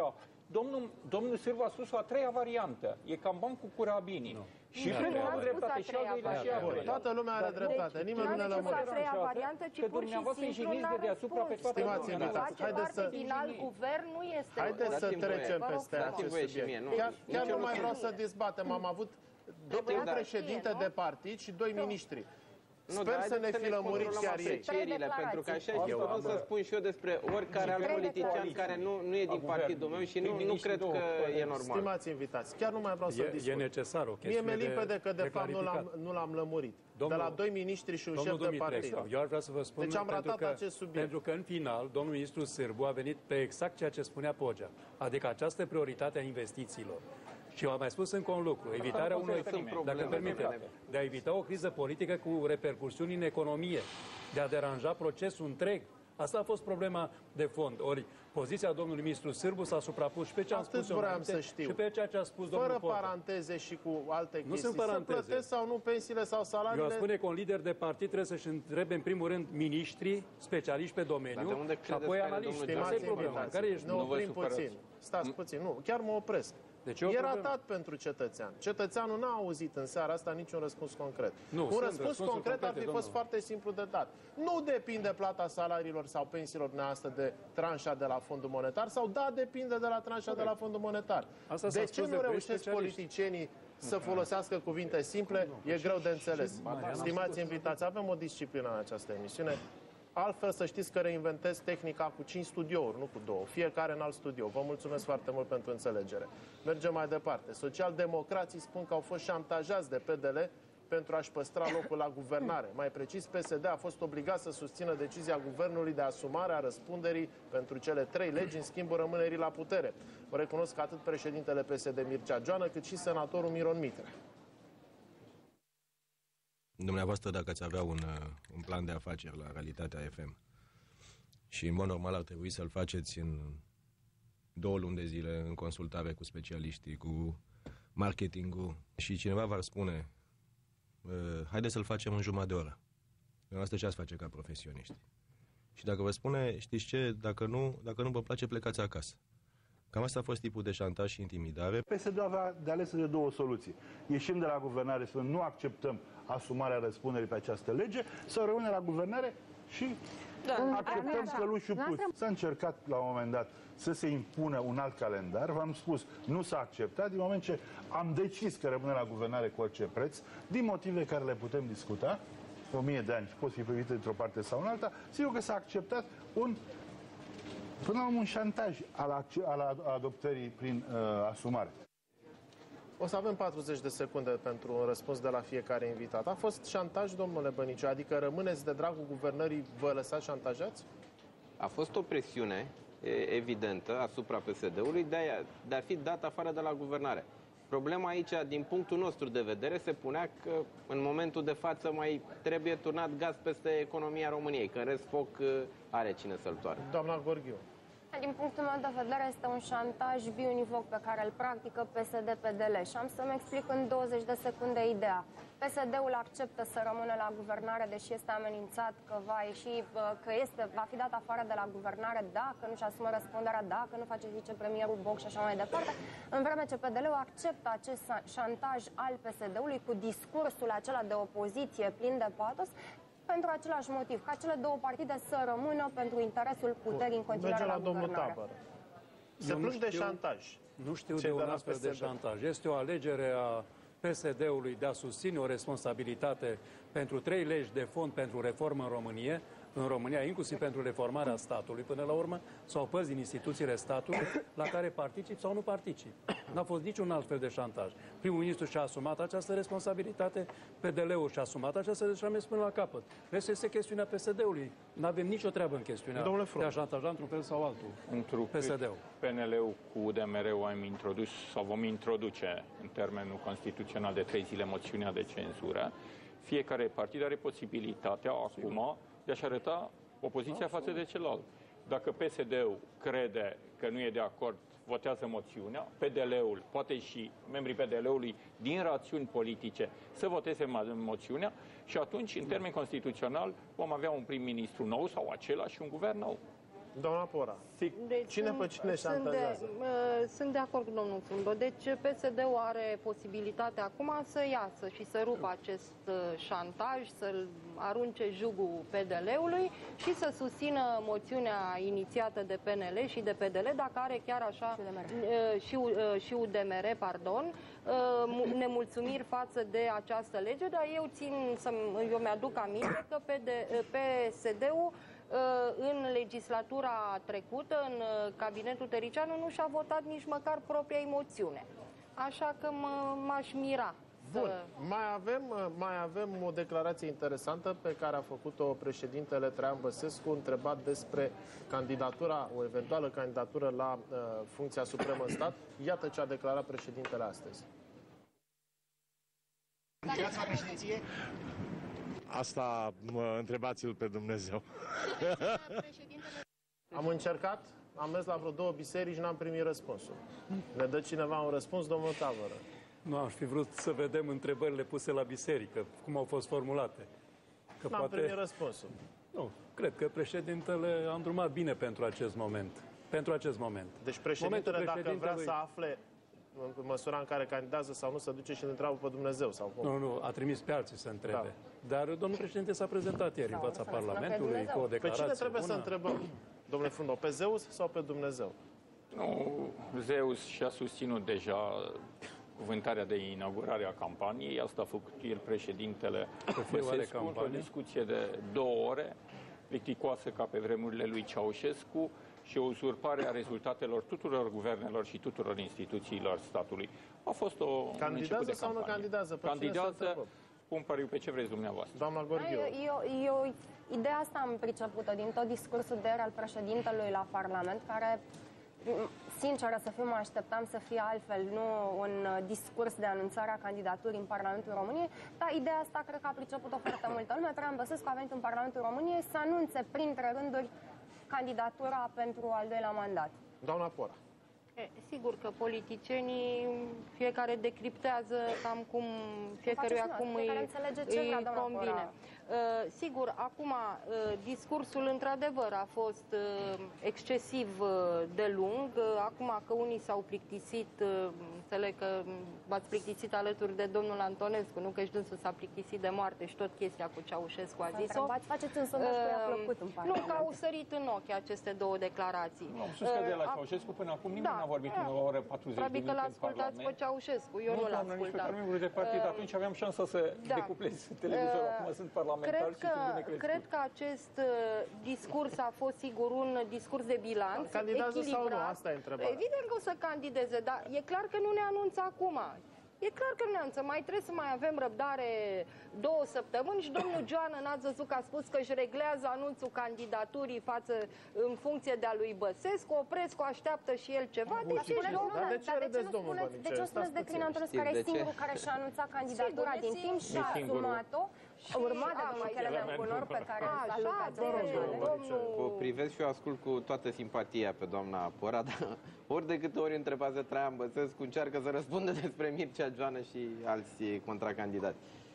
Domnul Sârbu a spus o a treia variantă. E cam ban cu curabinii. Și primul are dreptate, și al doilea și al doilea. Toată lumea are dreptate, nimeni nu ne lămurește. Nu a treia variantă, ci pur și simplu n-a răspuns. Stimați invitați, haideți să... Final, guvern nu este... Haideți să trecem peste acest subiect. Chiar nu mai vreau să dezbatem. Am avut un președinte de partid și 2 miniștri. Sper să ne fi lămurit chiar ei. Pentru că așa și pot să spun și eu despre oricare alt politician care nu e din partidul meu și nu cred că e normal. Stimați invitați, chiar nu mai vreau să discut. E necesar o chestiune. Mie mi-e limpede că de fapt nu l-am lămurit. De la 2 miniștri și un șef de partid. Eu ar vrea să vă spun, deci am ratat acest subiect. Pentru că în final, domnul ministru Sârbu a venit pe exact ceea ce spunea Pogea. Adică această prioritate a investițiilor. Și eu am mai spus încă un lucru, evitarea unui, dacă permite, de a evita o criză politică cu repercursiuni în economie, de a deranja procesul întreg. Asta a fost problema de fond. Ori poziția domnului ministru Sârbu s-a suprapus și pe ce am spus eu înainte și pe ceea ce a spus domnul Fără Pogea. paranteze și cu alte chestii. Nu sunt paranteze. Să plătesc sau nu pensiile sau salariile. Eu aș spune că un lider de partid trebuie să-și întrebe în primul rând miniștri, specialiști pe domeniu și apoi analiști. Asta e problema. Care ești? Ne oprim puțin. Stați puțin. Nu, chiar mă opresc. Deci e ratat pentru cetățean. Cetățeanul n-a auzit în seara asta niciun răspuns concret. Un răspuns concret ar fi fost foarte simplu de dat. Nu depinde plata salariilor sau pensiilor noastre de tranșa de la Fondul Monetar sau da, depinde de la tranșa de la Fondul Monetar. De ce nu reușesc politicienii să folosească cuvinte simple? E greu de înțeles. Stimați invitați, avem o disciplină în această emisiune. Altfel să știți că reinventez tehnica cu 5 studiouri, nu cu 2. Fiecare în alt studio. Vă mulțumesc foarte mult pentru înțelegere. Mergem mai departe. Socialdemocrații spun că au fost șantajați de PDL pentru a-și păstra locul la guvernare. Mai precis, PSD a fost obligat să susțină decizia guvernului de asumare a răspunderii pentru cele 3 legi în schimbul rămânerii la putere. Vă recunosc atât președintele PSD Mircea Joană, cât și senatorul Miron Mitre. Dumneavoastră, dacă ați avea un plan de afaceri la Realitatea FM și în mod normal ar trebui să-l faceți în 2 luni de zile în consultare cu specialiștii, cu marketingul și cineva v-ar spune haideți să-l facem în jumătate de oră. Asta ce ați face ca profesioniști? Și dacă vă spune, știți ce, dacă nu vă place, plecați acasă. Cam asta a fost tipul de șantaj și intimidare. PSD avea de ales de 2 soluții. Ieșim de la guvernare să nu acceptăm asumarea răspunderii pe această lege, sau rămânem la guvernare și acceptăm călușul pus. S-a încercat la un moment dat să se impună un alt calendar, v-am spus, nu s-a acceptat, din moment ce am decis că rămâne la guvernare cu orice preț, din motive care le putem discuta, 1000 de ani și pot fi privite într-o parte sau în alta, sigur că s-a acceptat până la un șantaj al adoptării prin asumare. O să avem 40 de secunde pentru un răspuns de la fiecare invitat. A fost șantaj, domnule Băniciu? Adică rămâneți de dragul guvernării, vă lăsați șantajați? A fost o presiune evidentă asupra PSD-ului de a fi dat afară de la guvernare. Problema aici, din punctul nostru de vedere, se punea că în momentul de față mai trebuie turnat gaz peste economia României, că în rest foc are cine să-l toară. Doamna Gorghiu. Din punctul meu de vedere este un șantaj biunivoc pe care îl practică PSD-PDL și am să-mi explic în 20 de secunde ideea. PSD-ul acceptă să rămână la guvernare, deși este amenințat că va ieși, va fi dat afară de la guvernare dacă nu-și asumă răspunderea, dacă nu face vicepremierul Boc și așa mai departe, în vreme ce PDL-ul acceptă acest șantaj al PSD-ului cu discursul acela de opoziție plin de patos, pentru același motiv, ca cele 2 partide să rămână pentru interesul puterii în continuare la guvernare. Se plâng de șantaj. Nu știu de un astfel de șantaj. Este o alegere a PSD-ului de a susține o responsabilitate pentru 3 legi de fond pentru reformă în România, inclusiv pentru reformarea statului până la urmă, sau părți din instituțiile statului la care particip sau nu particip. N-a fost niciun alt fel de șantaj. Primul ministru și-a asumat această responsabilitate, PDL-ul și-a asumat această responsabilitate până la capăt. Restul este chestiunea PSD-ului. Nu avem nicio treabă în chestiunea de a șantaja într-un fel sau altul PSD-ul. PNL-ul cu UDMR-ul am introdus sau vom introduce în termenul constituțional de 3 zile moțiunea de cenzură. Fiecare partid are posibilitatea acum de a-și arăta opoziția față de celălalt. Dacă PSD-ul crede că nu e de acord, votează moțiunea, PDL-ul, poate și membrii PDL-ului din rațiuni politice să voteze moțiunea și atunci, în termen constituțional, vom avea un prim-ministru nou sau același și un guvern nou. Doamna Pora, deci cine pe cine șantajează? Sunt de acord cu domnul Fundo. Deci PSD-ul are posibilitatea acum să iasă și să rupă acest șantaj, să-l arunce jugul PDL-ului și să susțină moțiunea inițiată de PNL și de PDL, dacă are chiar așa și UDMR, pardon, nemulțumiri față de această lege, dar eu mi-aduc aminte că PSD-ul în legislatura trecută, în cabinetul Tăricianu, nu și-a votat nici măcar propria moțiune. Așa că m-aș mira. Bun, mai avem o declarație interesantă pe care a făcut-o președintele Traian Băsescu, întrebat despre o eventuală candidatură la funcția supremă în stat. Iată ce a declarat președintele astăzi. Candidați la președinție? Asta întrebați-l pe Dumnezeu. Am încercat, am mers la vreo 2 biserici și n-am primit răspunsul. Ne dă cineva un răspuns, domnul Tavără? Nu, aș fi vrut să vedem întrebările puse la biserică, cum au fost formulate. N-am primit răspunsul. Nu, cred că președintele a îndrumat bine pentru acest moment. Deci președintele, dacă vrea să afle în măsura în care candidează sau nu, să duce și îl întreabă pe Dumnezeu sau cum? Nu, a trimis pe alții să întrebe. Da. Dar domnul președinte s-a prezentat ieri în fața Parlamentului cu o declarație. Pe cine trebuie bună? să întrebăm, domnule Fundo, pe Zeus sau pe Dumnezeu? Nu, Zeus și-a susținut deja cuvântarea de inaugurare a campaniei. Asta a făcut el președintele Băsescu într-o discuție de 2 ore, plicticoasă ca pe vremurile lui Ceaușescu, și o uzurpare a rezultatelor tuturor guvernelor și tuturor instituțiilor statului. A fost o Candidează sau nu candidează? Candidează, pun pariu pe ce vreți dumneavoastră. Doamna Gorghiu. Ideea asta am priceput-o din tot discursul de ieri al președintelui la Parlament, care, sinceră să fiu, mă așteptam să fie altfel, nu un discurs de anunțare a candidaturii în Parlamentul României, dar ideea asta cred că a priceput-o foarte multă lume. Traian Băsescu a venit în Parlamentul României să anunțe printre rânduri candidatura pentru al 2-lea mandat. Doamna Pora. Sigur că politicienii fiecare decriptează cam cum fiecăruia cum îi convine. Sigur, acum discursul într-adevăr a fost excesiv de lung. Acum că unii s-au plictisit, înțeleg că v-ați plictisit alături de domnul Antonescu, nu că și dânsul s-a plictisit de moarte și tot chestia cu Ceaușescu a zis-o. Faceți un sondaj că i-a plăcut în Parlament. Nu, că au sărit în ochi aceste 2 declarații. Nu, am spus că de la Ceaușescu până acum nimeni n-a vorbit 1 oră 40 de minute în Parlament. Probabil că l-ascultați pe Ceaușescu, eu nu l-am ascultat. Nu, de partid, atunci aveam șansa să decuplez televizorul, acum sunt parlamentar și sunt bine crescut. Cred că acest discurs a fost sigur un discurs de bilanț. Candidează sau nu? Asta e întrebarea. Evident că o să candideze, dar e clar că nu ne anunță acum. E clar că nu ne anunță. Mai trebuie să mai avem răbdare 2 săptămâni și domnul Joană, n-ați văzut că a spus că își reglează anunțul candidaturii în funcție de a lui Băsescu. Oprescu așteaptă și el ceva. De ce râdeți, domnul Bănice? De ce o spuneți de Crin Antonescu, care e singurul care și-a anunțat candidatura din timp și a asumat-o? Urmat de domnul Chelemen Cunor, pe care îl salutați. O privesc și eu ascult cu toată simpatia pe doamna Pora, dar ori de câte ori întrebați de Traian Băsescu, încearcă să răspundă despre Mircea Joană și alți contracandidați.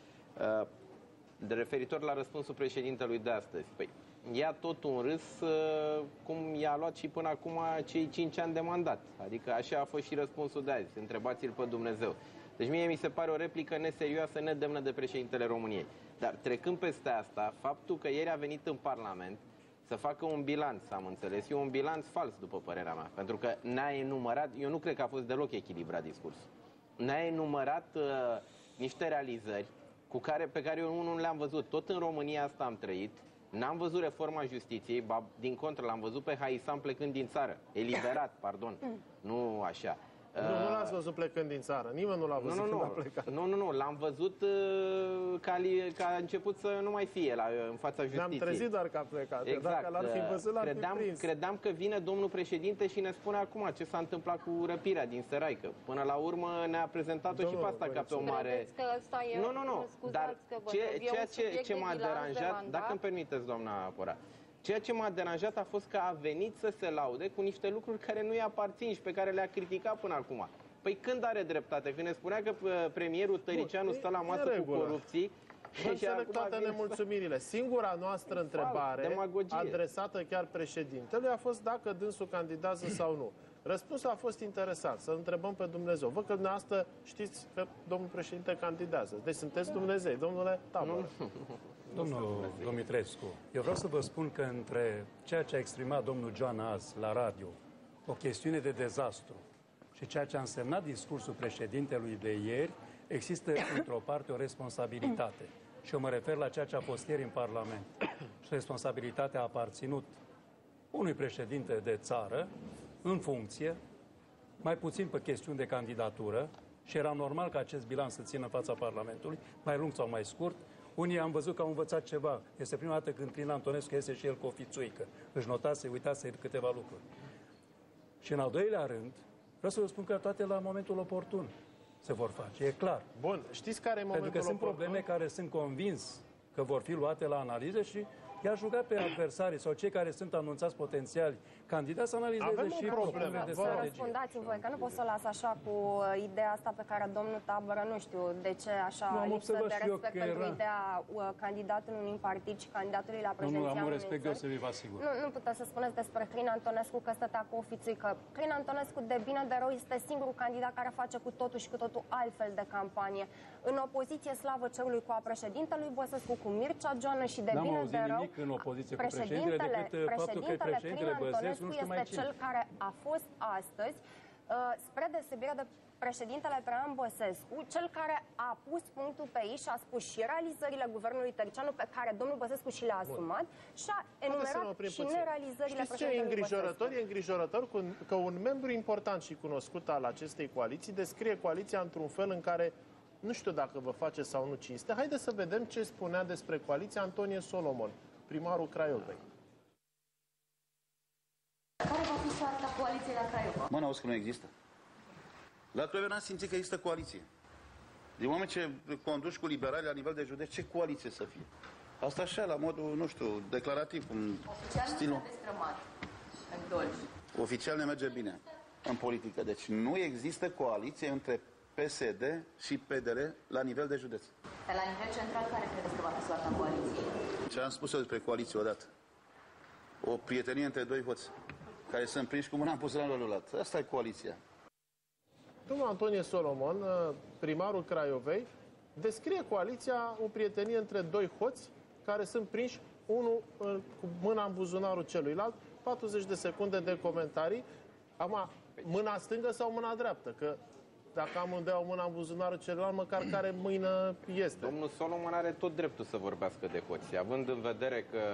De referitor la răspunsul președintelui de astăzi, păi, ia tot un râs cum i-a luat și până acum cei 5 ani de mandat. Adică așa a fost și răspunsul de azi. Întrebați-l pe Dumnezeu. Deci mie mi se pare o replică neserioasă, nedemnă de președintele României. Dar trecând peste asta, faptul că ieri a venit în Parlament să facă un bilanț, am înțeles, e un bilanț fals, după părerea mea. Pentru că n-a enumerat, eu nu cred că a fost deloc echilibrat discursul. N-a enumerat niște realizări pe care eu nu le-am văzut. Tot în România asta am trăit. N-am văzut reforma justiției, ba, din contră, l-am văzut pe Haisan plecând din țară. Eliberat, pardon. Nu așa. Nu l-ați văzut plecând din țară. Nimeni nu l-a văzut când a plecat. Nu. L-am văzut că a început să nu mai fie în fața justiției. Ne-am trezit doar că a plecat. Exact. Dacă l-ar fi văzut, l-ar fi prins. Credeam că vine domnul președinte și ne spune acum ce s-a întâmplat cu răpirea din Săraică. Până la urmă ne-a prezentat-o și pe asta ca pe o mare... Credeți că ăsta e... Nu. Dar ce m-a deranjat, dacă îmi permiteți, doamna Pora, ceea ce m-a deranjat a fost că a venit să se laude cu niște lucruri care nu-i aparțin și pe care le-a criticat până acum. Păi când are dreptate? Când ne spunea că premierul Tăricianu stă la masă cu corupții, Vă înțeleg toate nemulțumirile. Singura noastră întrebare adresată chiar președintelui a fost dacă dânsul candidează sau nu. Răspunsul a fost interesant, să întrebăm pe Dumnezeu. Văd că dumneavoastră știți că domnul președinte candidează. Deci sunteți Dumnezei, domnule Tabără. Domnul Dumitrescu, eu vreau să vă spun că între ceea ce a exprimat domnul Joan azi la radio, o chestiune de dezastru, și ceea ce a însemnat discursul președintelui de ieri, există într-o parte o responsabilitate. Și eu mă refer la ceea ce a fost ieri în Parlament. Și responsabilitatea a aparținut unui președinte de țară în funcție, mai puțin pe chestiuni de candidatură, și era normal ca acest bilanț să țină în fața Parlamentului, mai lung sau mai scurt. Unii am văzut că au învățat ceva. Este prima dată când Crin Antonescu iese și el cu o fițuică. Își notase, uitase câteva lucruri. Și în al doilea rând, vreau să vă spun că toate la momentul oportun se vor face, e clar. Bun, știți care e momentul Pentru că sunt oportun? probleme care sunt convins că vor fi luate la analiză și i-aș ruga pe adversarii sau cei care sunt anunțați potențiali candidați să analizeze și problemele de strategie. Răspundați-mi voi, că nu pot să las așa cu ideea asta pe care domnul Tabără, nu știu de ce așa lipsă de respect pentru ideea candidatului unui partid și candidatului la președinția unui țări. Nu, am un respect deosebit, vă asigur. Nu puteți să spuneți despre Crin Antonescu că stătea cu o fițuică. Crin Antonescu, de bine de rău, este singurul candidat care face cu totul și cu totul altfel de campanie. În opoziție slavă cerului cu a președintelui Băsescu, cu Mircea Joană și de bine de rău, în opoziție cu președintele decât faptul că președintele Băsescu nu știu mai este cel care a fost astăzi, spre deosebire de președintele Traian Băsescu, cel care a pus punctul pe ei și a spus și realizările guvernului Tăricianu pe care domnul Băsescu și le-a asumat și a enumerat și nerealizările președintelui Băsescu. E îngrijorător că un membru important și cunoscut al acestei coaliții descrie coaliția într-un fel în care nu știu dacă vă face sau nu cinste. Haideți să vedem ce spunea despre coaliția Antonie Solomon, primarul Craiovei. Care va fi soarta coaliției la Craiova? Mă, n-auzi că nu există. La Craiova n-am simțit că există coaliție. Din moment ce conduci cu liberali la nivel de județ, ce coaliție să fie? Asta așa, la modul, nu știu, declarativ, cum oficial stilul. nu s-a destrămat în Dolj. Oficial ne merge bine în politică. Deci nu există coaliție între PSD și PDL la nivel de județ. Dar la nivel central, care credeți că va fi soarta coaliției? Ce am spus eu despre coaliție odată? O prietenie între doi hoți care sunt prinși cu mâna în puzularul lulat. Asta e coaliția. Domnul Antonie Solomon, primarul Craiovei, descrie coaliția o prietenie între doi hoți care sunt prinși, unul cu mâna în buzunarul celuilalt, 40 de secunde de comentarii. Acum, mâna stângă sau mâna dreaptă? Că dacă amândoi au mâna în buzunarul celuilalt, măcar care mâină este. Domnul Solomon are tot dreptul să vorbească de hoți, având în vedere că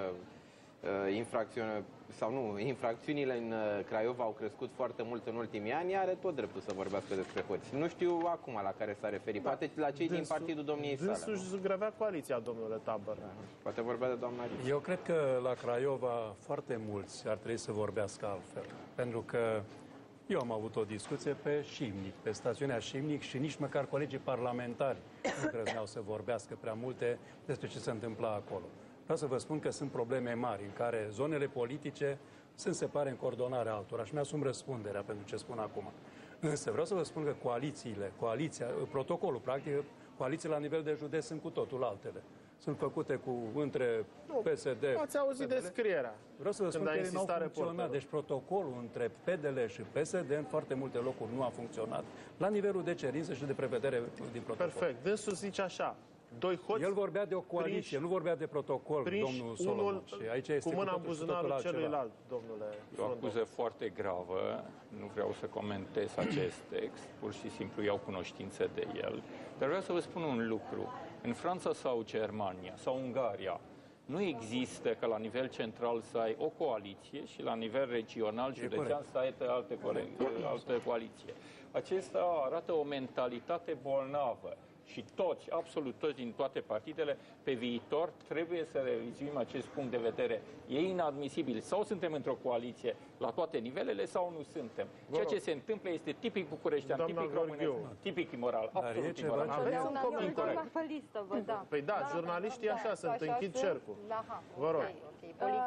infracțiunile în Craiova au crescut foarte mult în ultimii ani, are tot dreptul să vorbească despre hoți. Nu știu acum la care s-a referit, poate la cei din partidul domniei sale. Dânsul-și zugrăvea coaliția, domnule Tabăr. Poate vorbea de doamna Riu. Eu cred că la Craiova foarte mulți ar trebui să vorbească altfel, pentru că eu am avut o discuție pe Șimnic, pe stațiunea Șimnic, și nici măcar colegii parlamentari nu îndrăzneau să vorbească prea multe despre ce se întâmpla acolo. Vreau să vă spun că sunt probleme mari în care zonele politice sunt separe în coordonarea altora și mi-asum răspunderea pentru ce spun acum. Însă vreau să vă spun că protocolul, practic, coaliții la nivel de județ sunt cu totul altele. Sunt făcute între PSD... Ați auzit descrierea. Vreau să vă spun că ele nu au funcționat. Deci protocolul între PDL și PSD în foarte multe locuri nu a funcționat la nivelul de cerințe și de prevedere din protocol. Perfect. Dânsul zice așa: doi hoți. El vorbea de o coaliție, nu vorbea de protocol, domnul Solomon. Și aici este cu mâna în buzunarul celuilalt, domnule. E o acuză foarte gravă, nu vreau să comentez acest text, pur și simplu iau cunoștință de el. Dar vreau să vă spun un lucru. În Franța sau Germania sau Ungaria nu există ca la nivel central să ai o coaliție și la nivel regional, județean, să ai altă coaliție. Acesta arată o mentalitate bolnavă. Și toți, absolut toți din toate partidele, pe viitor trebuie să revizuim acest punct de vedere. E inadmisibil. Sau suntem într-o coaliție la toate nivelele sau nu suntem. Ceea ce se întâmplă este tipic bucureștean, tipic românesc, tipic imoral, absolut imoral. Păi da, jurnaliștii așa sunt, închid cercul. Vă rog.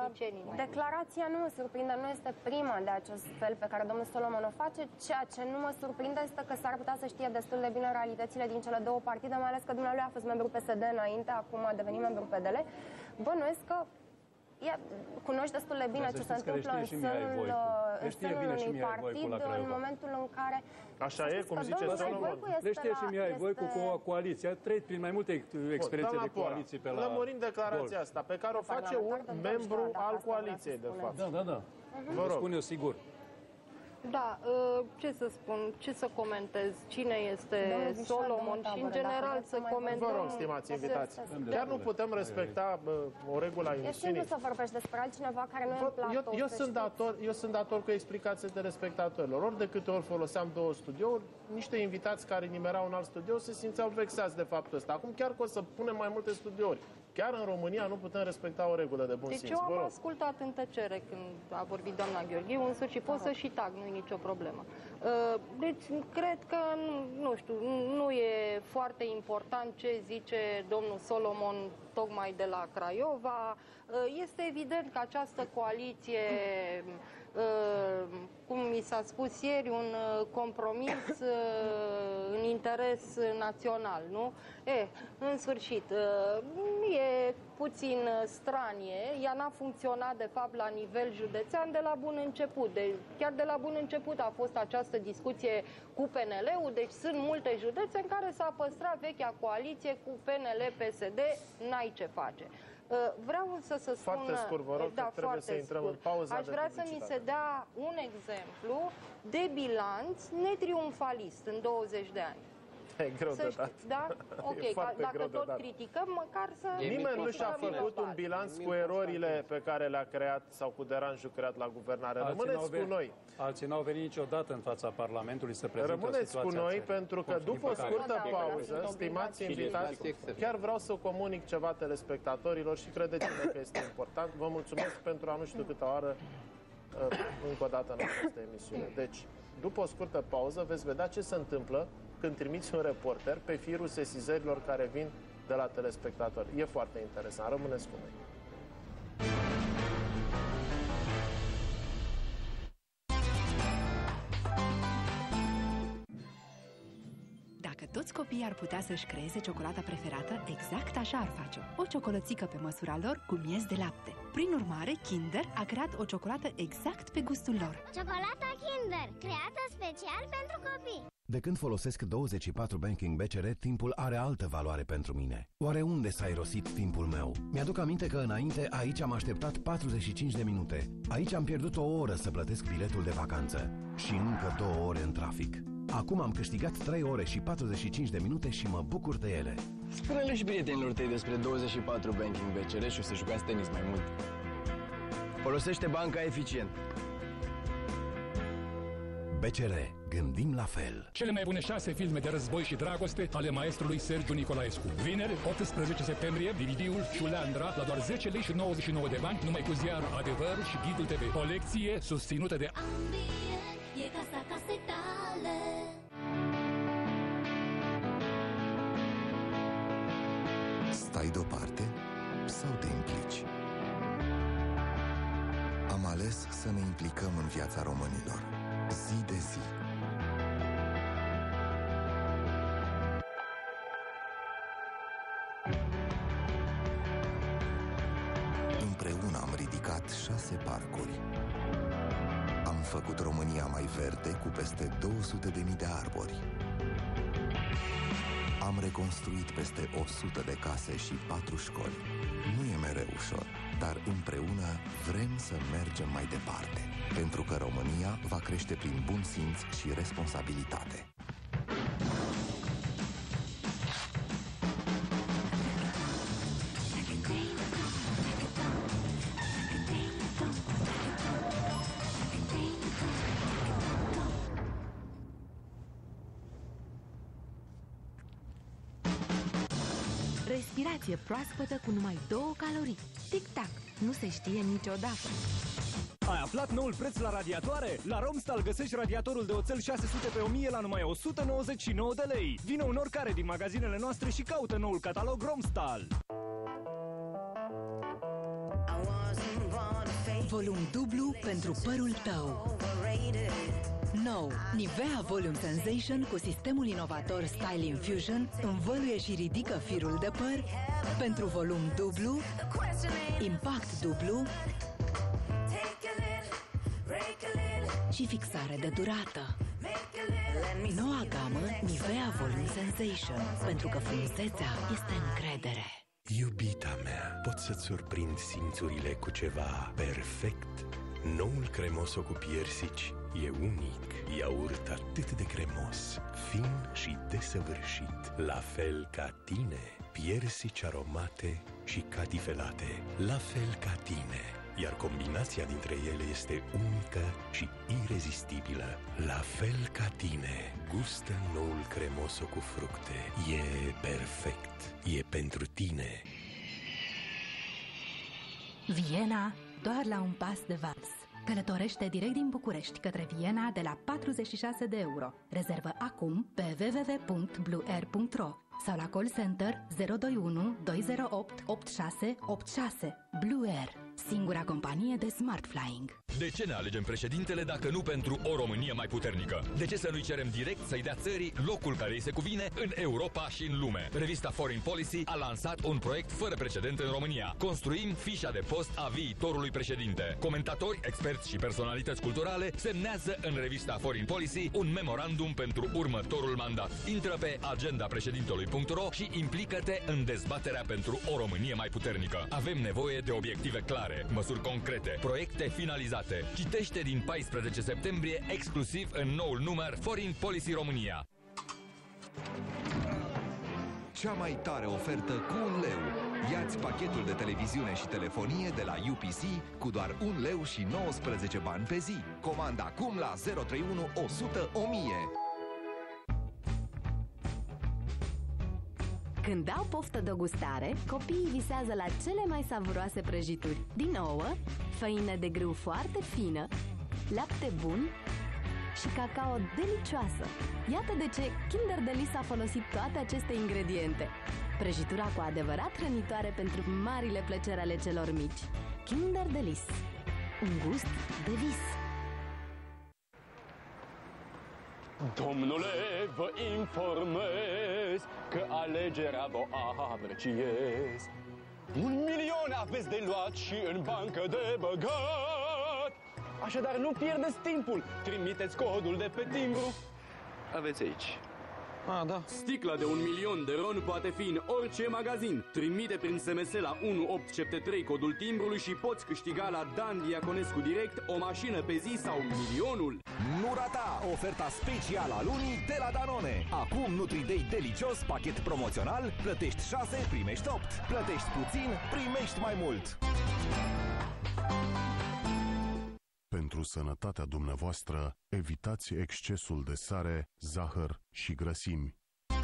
politicienii. Declarația nu mă surprinde, nu este prima de acest fel pe care domnul Solomon o face. Ceea ce nu mă surprinde este că s-ar putea să știe destul de bine realitățile din cele două partide, mai ales că dumnealui a fost membru PSD înainte, acum a devenit membru PDL. Bănuiesc că cunoști destul de bine ce se întâmplă în sânul unui partid în momentul în care... Așa e, cum zice Solomon. Le știe și Mihai Voicu cu o coaliție. A trăit prin mai multe experiențe de coaliții pe la... Lămurim declarația asta, pe care o face un membru al coaliției, de fapt. Da. Vă rog. Spun eu sigur. Da, ce să spun, ce să comentez, cine este Solomon și în general să comentăm... Vă rog, stimați invitați, chiar nu putem respecta o regulă a emisiunii. E simplu să vorbești despre altcineva care nu e în platou. Eu sunt dator cu explicații de respectatorilor. Ori de câte ori foloseam două studiouri, niște invitați care nimerau un alt studio se simțeau vexați de faptul ăsta. Acum chiar că o să punem mai multe studiouri. Chiar în România nu putem respecta o regulă de bun simț. Deci eu am ascultat în tăcere când a vorbit doamna Gheorghiu, însă și pot să și tag, nu e nicio problemă. Deci cred că, nu știu, nu e foarte important ce zice domnul Solomon tocmai de la Craiova. Este evident că această coaliție, cum mi s-a spus ieri, un compromis în interes național, nu? În sfârșit, e puțin stranie, ea n-a funcționat de fapt la nivel județean de la bun început. Chiar de la bun început a fost această discuție cu PNL-ul, deci sunt multe județe în care s-a păstrat vechea coaliție cu PNL-PSD, n-ai ce face. Vreau să spun... Foarte scurt, vă rog, că trebuie să intrăm în pauză. Aș vrea să mi se dea un exemplu de bilanț netriumfalist în 20 de ani. E greu de dat. Da? Ok, dacă tot criticăm, măcar să... Nimeni nu și-a făcut un bilanț cu erorile pe care le-a creat sau cu deranjul creat la guvernare. Rămâneți cu noi. Alții n-au venit niciodată în fața Parlamentului să prezinte Rămâneți cu noi, pentru că după o scurtă pauză, stimați invitați, chiar vreau să comunic ceva telespectatorilor și credeți-mă că este important. Vă mulțumesc pentru a nu știu câtă oară încă o dată în această emisiune. Deci, după o scurtă pauză, veți vedea ce se întâmplă când trimiți un reporter pe firul sesizărilor care vin de la telespectatori. E foarte interesant. Rămâneți cu noi. Dacă toți copiii ar putea să-și creeze ciocolata preferată, exact așa ar face-o. O ciocolățică pe măsura lor cu miez de lapte. Prin urmare, Kinder a creat o ciocolată exact pe gustul lor. Ciocolata Kinder, creată special pentru copii. De când folosesc 24 Banking BCR, timpul are altă valoare pentru mine. Oare unde s-a irosit timpul meu? Mi-aduc aminte că înainte aici am așteptat 45 de minute. Aici am pierdut o oră să plătesc biletul de vacanță. Și încă 2 ore în trafic. Acum am câștigat 3 ore și 45 de minute și mă bucur de ele. Spune-le și prietenilor tăi despre 24 Banking BCR și o să jucați tenis mai mult. Folosește banca eficient. BCR. Gândim la fel. Cele mai bune 6 filme de război și dragoste ale maestrului Sergiu Nicolaescu. Vineri, 18 septembrie, DVD-ul Ciuleandra la doar 10 lei și 99 de bani, numai cu ziarul Adevărul și Ghidul TV. Colecție susținută de... E casa casei tale. Stai deoparte sau te implici? Am ales să ne implicăm în viața românilor, zi de zi. Împreună am ridicat 6 parcuri. Am făcut România mai verde cu peste 200.000 de arbori. Am reconstruit peste 100 de case și 4 școli. Nu e mereu ușor, dar împreună vrem să mergem mai departe, pentru că România va crește prin bun simț și responsabilitate. Respirație proaspătă cu numai 2 calorii. Tic-tac, nu se știe niciodată. Ai aflat noul preț la radiatoare? La Romstal găsești radiatorul de oțel 600 pe 1000 la numai 199 de lei. Vino în oricare din magazinele noastre și caută noul catalog Romstal. Volum dublu pentru părul tău. Nou, Nivea Volume Sensation cu sistemul inovator Style Infusion învăluie și ridică firul de păr pentru volum dublu, impact dublu și fixare de durată. Noua gamă Nivea Volume Sensation, pentru că frumusețea este încredere. Iubita mea, pot să-ți surprind simțurile cu ceva perfect? Noul Cremoso cu piersici e unic, iaurt atât de cremos, fin și desăvârșit, la fel ca tine, piersici aromate și catifelate, la fel ca tine, iar combinația dintre ele este unică și irezistibilă, la fel ca tine. Gustă noul Cremoso cu fructe, e perfect, e pentru tine. Viena, doar la un pas de vals. Călătorește direct din București către Viena de la 46 de euro. Rezervă acum pe www.blueair.ro sau la call center 021 208 8686. Blue Air, singura companie de smart flying. De ce ne alegem președintele dacă nu pentru o Românie mai puternică? De ce să nu-i cerem direct să-i dea țării locul care îi se cuvine în Europa și în lume? Revista Foreign Policy a lansat un proiect fără precedent în România. Construim fișa de post a viitorului președinte. Comentatori, experți și personalități culturale semnează în revista Foreign Policy un memorandum pentru următorul mandat. Intră pe agendapreședintelui.ro și implică-te în dezbaterea pentru o Românie mai puternică. Avem nevoie de obiective clare, măsuri concrete, proiecte finalizate. Citește din 14 septembrie exclusiv în noul număr Foreign Policy România. Cea mai tare ofertă cu 1 leu. Ia-ți pachetul de televiziune și telefonie de la UPC cu doar 1 leu și 19 bani pe zi. Comanda acum la 031 100 1000. Când dau poftă de gustare, copiii visează la cele mai savuroase prăjituri. Din ouă, făină de grâu foarte fină, lapte bun și cacao delicioasă. Iată de ce Kinder Delice a folosit toate aceste ingrediente. Prăjitura cu adevărat hrănitoare pentru marile plăceri ale celor mici. Kinder Delice. Un gust de vis. Domnule, vă informez că alegerea vă apreciez. 1 milion aveți de luat și în bancă de băgat. Așadar nu pierdeți timpul, trimiteți codul de pe timbru. Aveți aici. Da. Sticla de 1 milion de ron poate fi în orice magazin. Trimite prin SMS la 1873 codul timbrului și poți câștiga la Dan Diaconescu Direct o mașină pe zi sau milionul. Nu rata oferta specială a lunii de la Danone. Acum Nutri-Day delicios, pachet promoțional, plătești 6, primești 8. Plătești puțin, primești mai mult. Pentru sănătatea dumneavoastră, evitați excesul de sare, zahăr și grăsimi.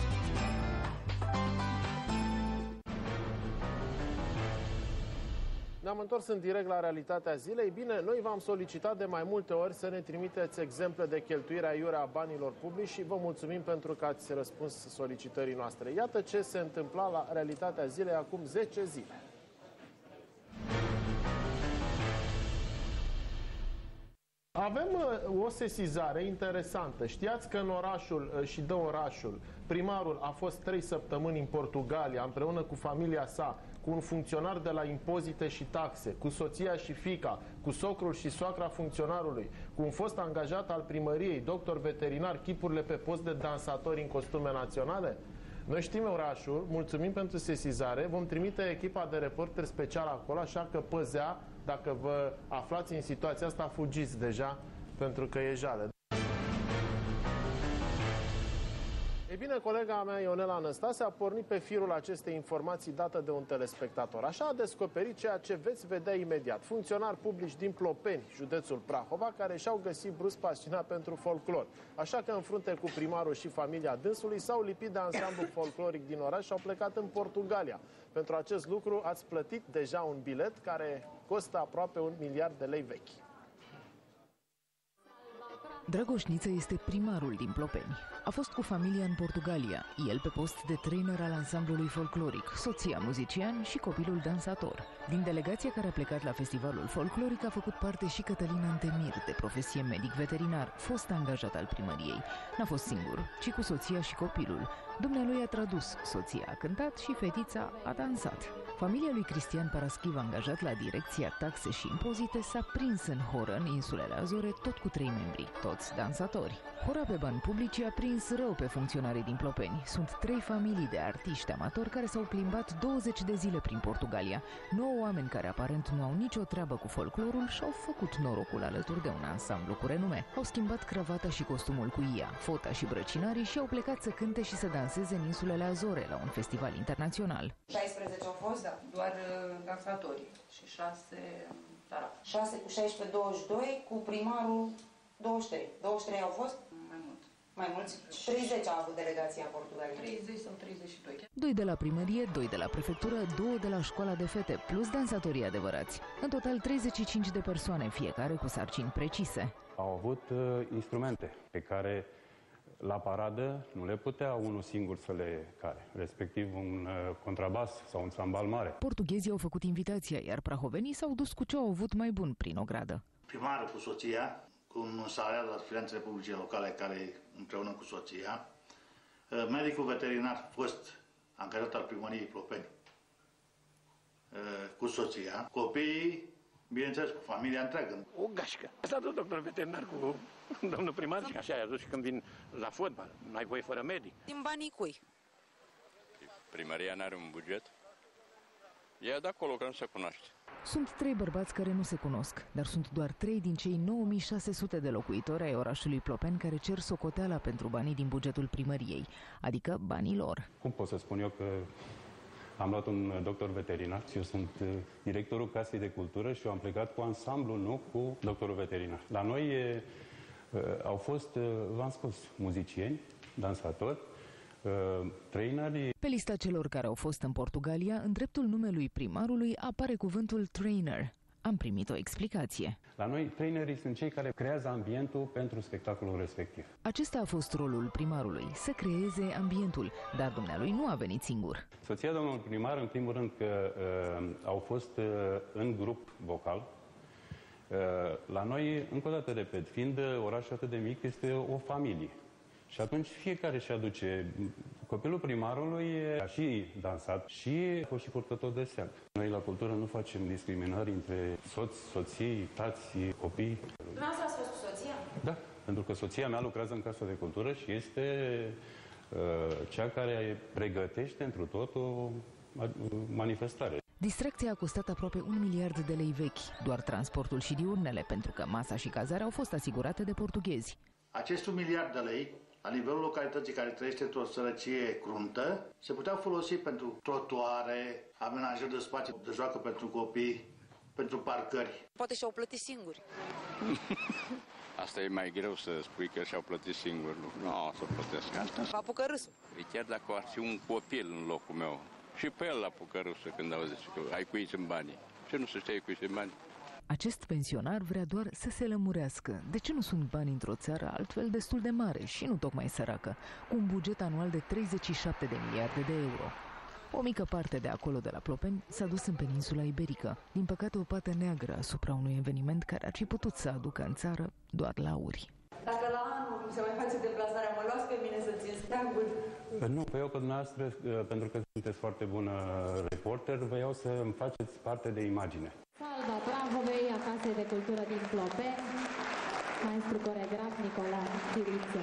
Ne-am întors în direct la realitatea zilei. Bine, noi v-am solicitat de mai multe ori să ne trimiteți exemple de cheltuirea aiurea a banilor publici și vă mulțumim pentru că ați răspuns solicitării noastre. Iată ce se întâmpla la realitatea zilei acum 10 zile. Avem o sesizare interesantă. Știați că în orașul și de orașul, primarul a fost 3 săptămâni în Portugalia, împreună cu familia sa, cu un funcționar de la impozite și taxe, cu soția și fiica, cu socrul și soacra funcționarului, cu un fost angajat al primăriei, doctor veterinar, chipurile pe post de dansatori în costume naționale? Noi știm orașul, mulțumim pentru sesizare, vom trimite echipa de reporteri special acolo, așa că păzea, dacă vă aflați în situația asta, fugiți deja, pentru că e jale. Ei bine, colega mea, Ionela Anastase, a pornit pe firul acestei informații dată de un telespectator. Așa a descoperit ceea ce veți vedea imediat. Funcționari publici din Plopeni, județul Prahova, care și-au găsit brusc pasiunea pentru folclor. Așa că în frunte cu primarul și familia dânsului s-au lipit de ansamblul folcloric din oraș și au plecat în Portugalia. Pentru acest lucru ați plătit deja un bilet care costă aproape 1 miliard de lei vechi. Dragoșniță este primarul din Plopeni. A fost cu familia în Portugalia, el pe post de trainer al ansamblului folcloric, soția muzician și copilul dansator. Din delegația care a plecat la festivalul folcloric a făcut parte și Cătălin Antemir, de profesie medic veterinar, fost angajat al primăriei. N-a fost singur, ci cu soția și copilul. Dumnealui a tradus, soția a cântat și fetița a dansat. Familia lui Cristian Paraschiv, angajat la Direcția Taxe și Impozite, s-a prins în horă în insulele Azore, tot cu 3 membri, toți dansatori. Hora pe bani publici a prins rău pe funcționarii din Plopeni. Sunt 3 familii de artiști amatori care s-au plimbat 20 de zile prin Portugalia. 9 oameni care aparent nu au nicio treabă cu folclorul și-au făcut norocul alături de un ansamblu cu renume. Au schimbat cravata și costumul cu ea, fota și brăcinarii și au plecat să cânte și să danseze în insulele Azore la un festival internațional. 16 au fost, da, doar dansatori și 6 tarapi. 6 cu 16, 22, cu primarul 23. 23 au fost? Mai mult. Mai mulți? 30 au avut delegația în Portugalia. 30 sau 32. 2 de la primărie, 2 de la prefectură, 2 de la școala de fete, plus dansatorii adevărați. În total 35 de persoane, fiecare cu sarcini precise. Au avut instrumente pe care la paradă nu le putea unul singur să le care, respectiv un contrabas sau un țambal mare. Portughezii au făcut invitația, iar prahovenii s-au dus cu ce au avut mai bun prin ogradă. Primarul cu soția, cu un salariat la finanțele publice locale care împreună cu soția, medicul veterinar fost angajat al primăriei Plopeni cu soția, copiii, bineînțeles, cu familia întreagă. O gașcă. A stat un doctor veterinar cu domnul primar și așa i-a dus și când vin la fotbal. N-ai voie fără medic. Din banii cui? Primăria n-are un buget. E de acolo că nu se cunoaște. Sunt 3 bărbați care nu se cunosc, dar sunt doar 3 din cei 9600 de locuitori ai orașului Plopeni care cer socoteala pentru banii din bugetul primăriei, adică banii lor. Cum pot să spun eu că am luat un doctor veterinar? Eu sunt directorul Casei de Cultură și eu am plecat cu ansamblu, nu cu doctorul veterinar. La noi au fost, v-am spus, muzicieni, dansatori, traineri. Pe lista celor care au fost în Portugalia, în dreptul numelui primarului apare cuvântul trainer. Am primit o explicație. La noi, trainerii sunt cei care creează ambientul pentru spectacolul respectiv. Acesta a fost rolul primarului, să creeze ambientul, dar dumnealui nu a venit singur. Soția domnului primar, în primul rând, că au fost în grup vocal. La noi, încă o dată repet, fiind orașul atât de mic, este o familie. Și atunci fiecare își aduce. Copilul primarului a și dansat și a fost și purtător de seamă. Noi la cultură nu facem discriminări între soți, soții, tați, copii. Dumneavoastră ați fost cu soția? Da, pentru că soția mea lucrează în Casa de Cultură și este cea care pregătește întru tot o manifestare. Distracția a costat aproape 1 miliard de lei vechi, doar transportul și diurnele, pentru că masa și cazarea au fost asigurate de portughezi. Acest 1 miliard de lei, la nivelul localității care trăiește într-o sărăcie cruntă, se puteau folosi pentru trotuare, amenajări de spații de joacă pentru copii, pentru parcări. Poate și-au plătit singuri. Asta e mai greu să spui că și-au plătit singuri. Nu o să plătesc asta. Vă apucă râsul. Chiar dacă ar fi un copil în locul meu, și pe el apucă râsul când auzi că ai cuiți în banii. Ce nu se știe cuiți în bani? Acest pensionar vrea doar să se lămurească. De ce nu sunt bani într-o țară altfel destul de mare și nu tocmai săracă, cu un buget anual de 37 de miliarde de euro? O mică parte de acolo, de la Plopeni, s-a dus în peninsula iberică. Din păcate, o pată neagră asupra unui eveniment care ar fi putut să aducă în țară doar lauri. Dacă la anul se mai face deplasarea, mă luați pe mine să țin steagul? Nu, vă iau pe dumneavoastră, pentru că sunteți foarte bună reporter, vă iau să îmi faceți parte de imagine. Salva Prahovei, a Casei de Cultură din Plopeni, maestru coregraf Nicolae Chiriță.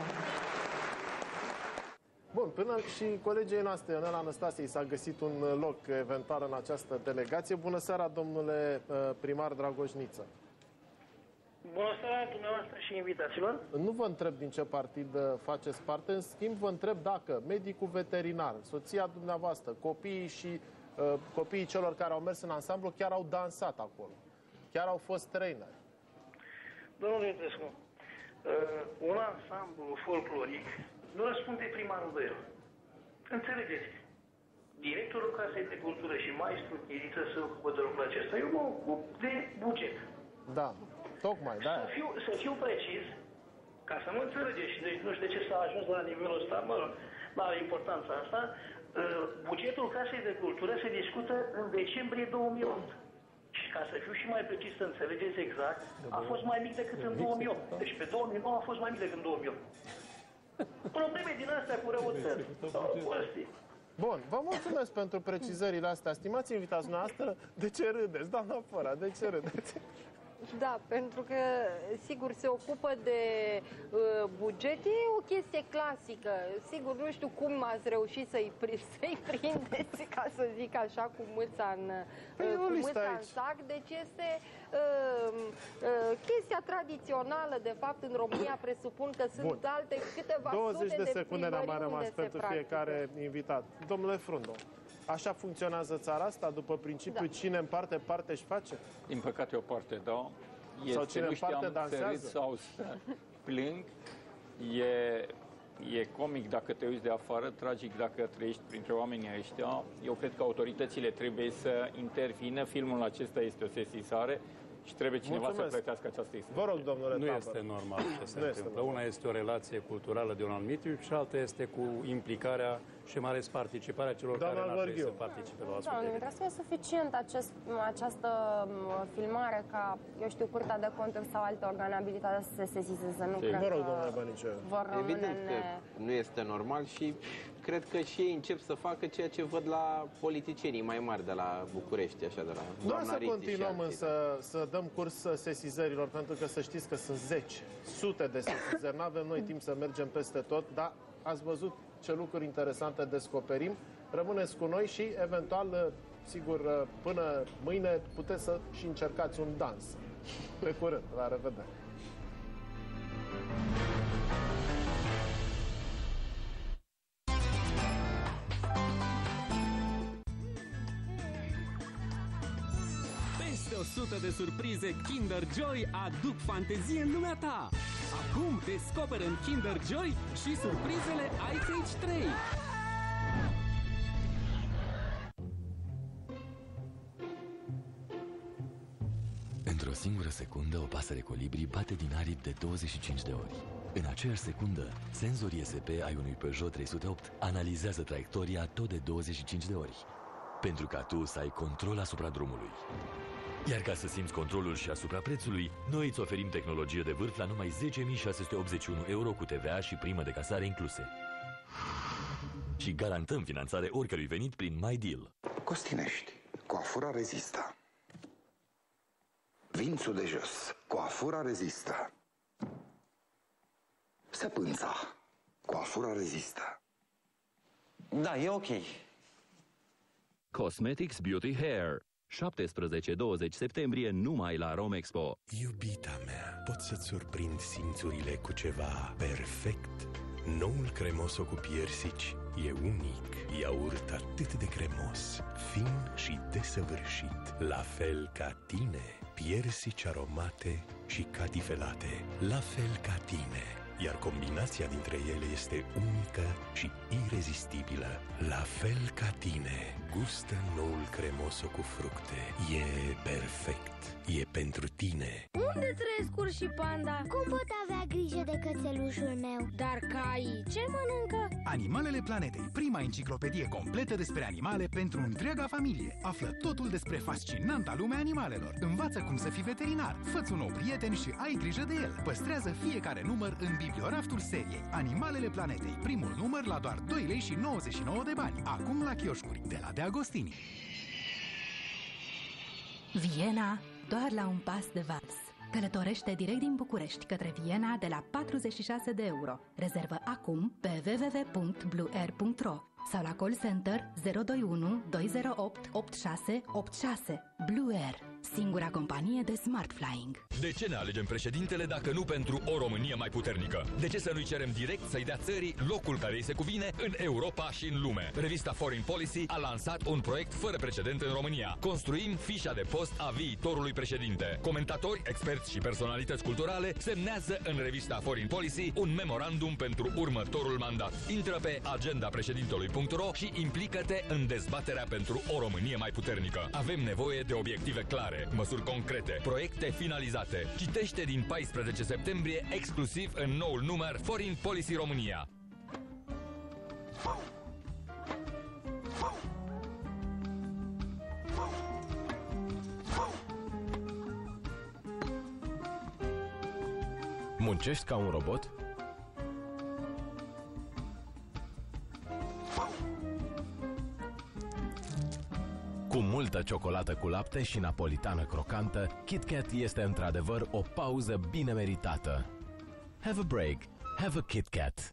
Bun, până și colegii noastre, Ionela Anastasiei, s-a găsit un loc eventual în această delegație. Bună seara, domnule primar Dragoșniță. Bună seara dumneavoastră și invitaților. Nu vă întreb din ce partid faceți parte, în schimb vă întreb dacă medicul veterinar, soția dumneavoastră, copiii și copiii celor care au mers în ansamblu chiar au dansat acolo, chiar au fost traineri. Domnul Dumitrescu, un ansamblu folcloric nu răspunde primarul de el. Înțelegeți? Directorul Casei de Cultură și maestrul Chiriță se ocupă de lucrul acesta. Eu mă ocup de buget. Da, tocmai, da. Să fiu precis, ca să mă înțelegeți, deci nu știu de ce s-a ajuns la nivelul ăsta, mă rog, la importanța asta, bugetul Casei de Cultură se discută în decembrie 2008. Și ca să fiu și mai precis, să înțelegeți exact, a fost mai mic decât în 2008. Deci pe 2009 a fost mai mic decât în 2008. Probleme din astea cu răutăți. Bun, vă mulțumesc pentru precizările astea. Stimați invitați noastră, de ce râdeți, doamna Fora, de ce râdeți? Da, pentru că, sigur, se ocupă de buget, e o chestie clasică. Sigur, nu știu cum ați reușit să-i prindeți, ca să zic așa, cu mâța în sac. Deci este chestia tradițională, de fapt, în România, presupun că sunt alte câteva 20 sute de secunde ne-a mai rămas pentru fiecare practică. invitat. Domnule Frundo, așa funcționează țara asta, după principiul cine împarte, parte își face? Din păcate o parte, da. Sau cine împarte, dansează? Sau să plâng. E comic dacă te uiți de afară, tragic dacă trăiești printre oamenii ăștia. Eu cred că autoritățile trebuie să intervină. Filmul acesta este o sesizare și trebuie cineva să plătească această istorie. Vă rog, domnule Nu Tabăr. este normal ce se întâmplă. Una este o relație culturală de un anumit tip și alta este cu implicarea și mai ales participarea celor care n-ar trebui să participe la o astfel de Trebuie să fie suficient această filmare ca, eu știu, Curtea de Conturi sau alte organe abilitate să se sesizeze. Nu cred Vă rog, că domnule Băniceu. vor rămâne Evident că nu este normal și cred că și ei încep să facă ceea ce văd la politicienii mai mari de la București, așa, de la doamna Să Riti continuăm și însă să dăm curs sesizărilor, pentru că să știți că sunt sute de sesizări. N-avem noi timp să mergem peste tot, dar ați văzut ce lucruri interesante descoperim. Rămâneți cu noi și eventual, sigur, până mâine puteți să și încercați un dans. Pe curând, la revedere! Peste 100 de surprize Kinder Joy aduc fantezie în lumea ta. Acum descoperă în Kinder Joy și surprizele Ice Age 3. Într-o singură secundă, o pasăre colibri bate din aripi de 25 de ori. În aceeași secundă, senzorii ESP ai unui Peugeot 308 analizează traiectoria tot de 25 de ori. Pentru ca tu să ai control asupra drumului. Iar ca să simți controlul și asupra prețului, noi îți oferim tehnologie de vârf la numai 10.681 euro cu TVA și primă de casare incluse. Și garantăm finanțare oricărui venit prin MyDeal. Costinești, coafura rezistă. Vințul de jos, coafura rezistă. Săpânța, coafura rezistă. Da, e ok. Cosmetics Beauty Hair. 17-20 septembrie numai la Romexpo. Iubita mea, pot să-ți surprind simțurile cu ceva perfect? Noul Cremoso cu piersici e unic, iaurt atât de cremos, fin și desăvârșit, la fel ca tine, piersici aromate și catifelate, la fel ca tine. Iar combinația dintre ele este unică și irezistibilă. La fel ca tine, gustă noul Cremoso cu fructe. E perfect. E pentru tine. Unde trăiesc urs și panda? Cum pot avea grijă de cățelușul meu? Dar caii ce mănâncă? Animalele Planetei, prima enciclopedie completă despre animale pentru întreaga familie. Află totul despre fascinanta lume animalelor. Învață cum să fii veterinar, fă-ți un nou prieten și ai grijă de el. Păstrează fiecare număr în biblioraftul seriei. Animalele Planetei, primul număr la doar 2 lei și 99 de bani. Acum la chioșcuri, de la De Agostini. Viena, doar la un pas de vals. Călătorește direct din București către Viena de la 46 de euro. Rezervă acum pe www.blueair.ro sau la call center 021 208 8686. Blue Air, singura companie de smart flying. De ce ne alegem președintele dacă nu pentru o Românie mai puternică? De ce să nu-i cerem direct să-i dea țării locul care îi se cuvine în Europa și în lume? Revista Foreign Policy a lansat un proiect fără precedent în România. Construim fișa de post a viitorului președinte. Comentatori, experți și personalități culturale semnează în revista Foreign Policy un memorandum pentru următorul mandat. Intră pe agendapreședintelui.ro și implică-te în dezbaterea pentru o Românie mai puternică. Avem nevoie de obiective clare, măsuri concrete, proiecte finalizate. Citește din 14 septembrie exclusiv în noul număr Foreign Policy România. Muncești ca un robot? Cu multă ciocolată cu lapte și napolitană crocantă, KitKat este într-adevăr o pauză bine meritată. Have a break. Have a KitKat.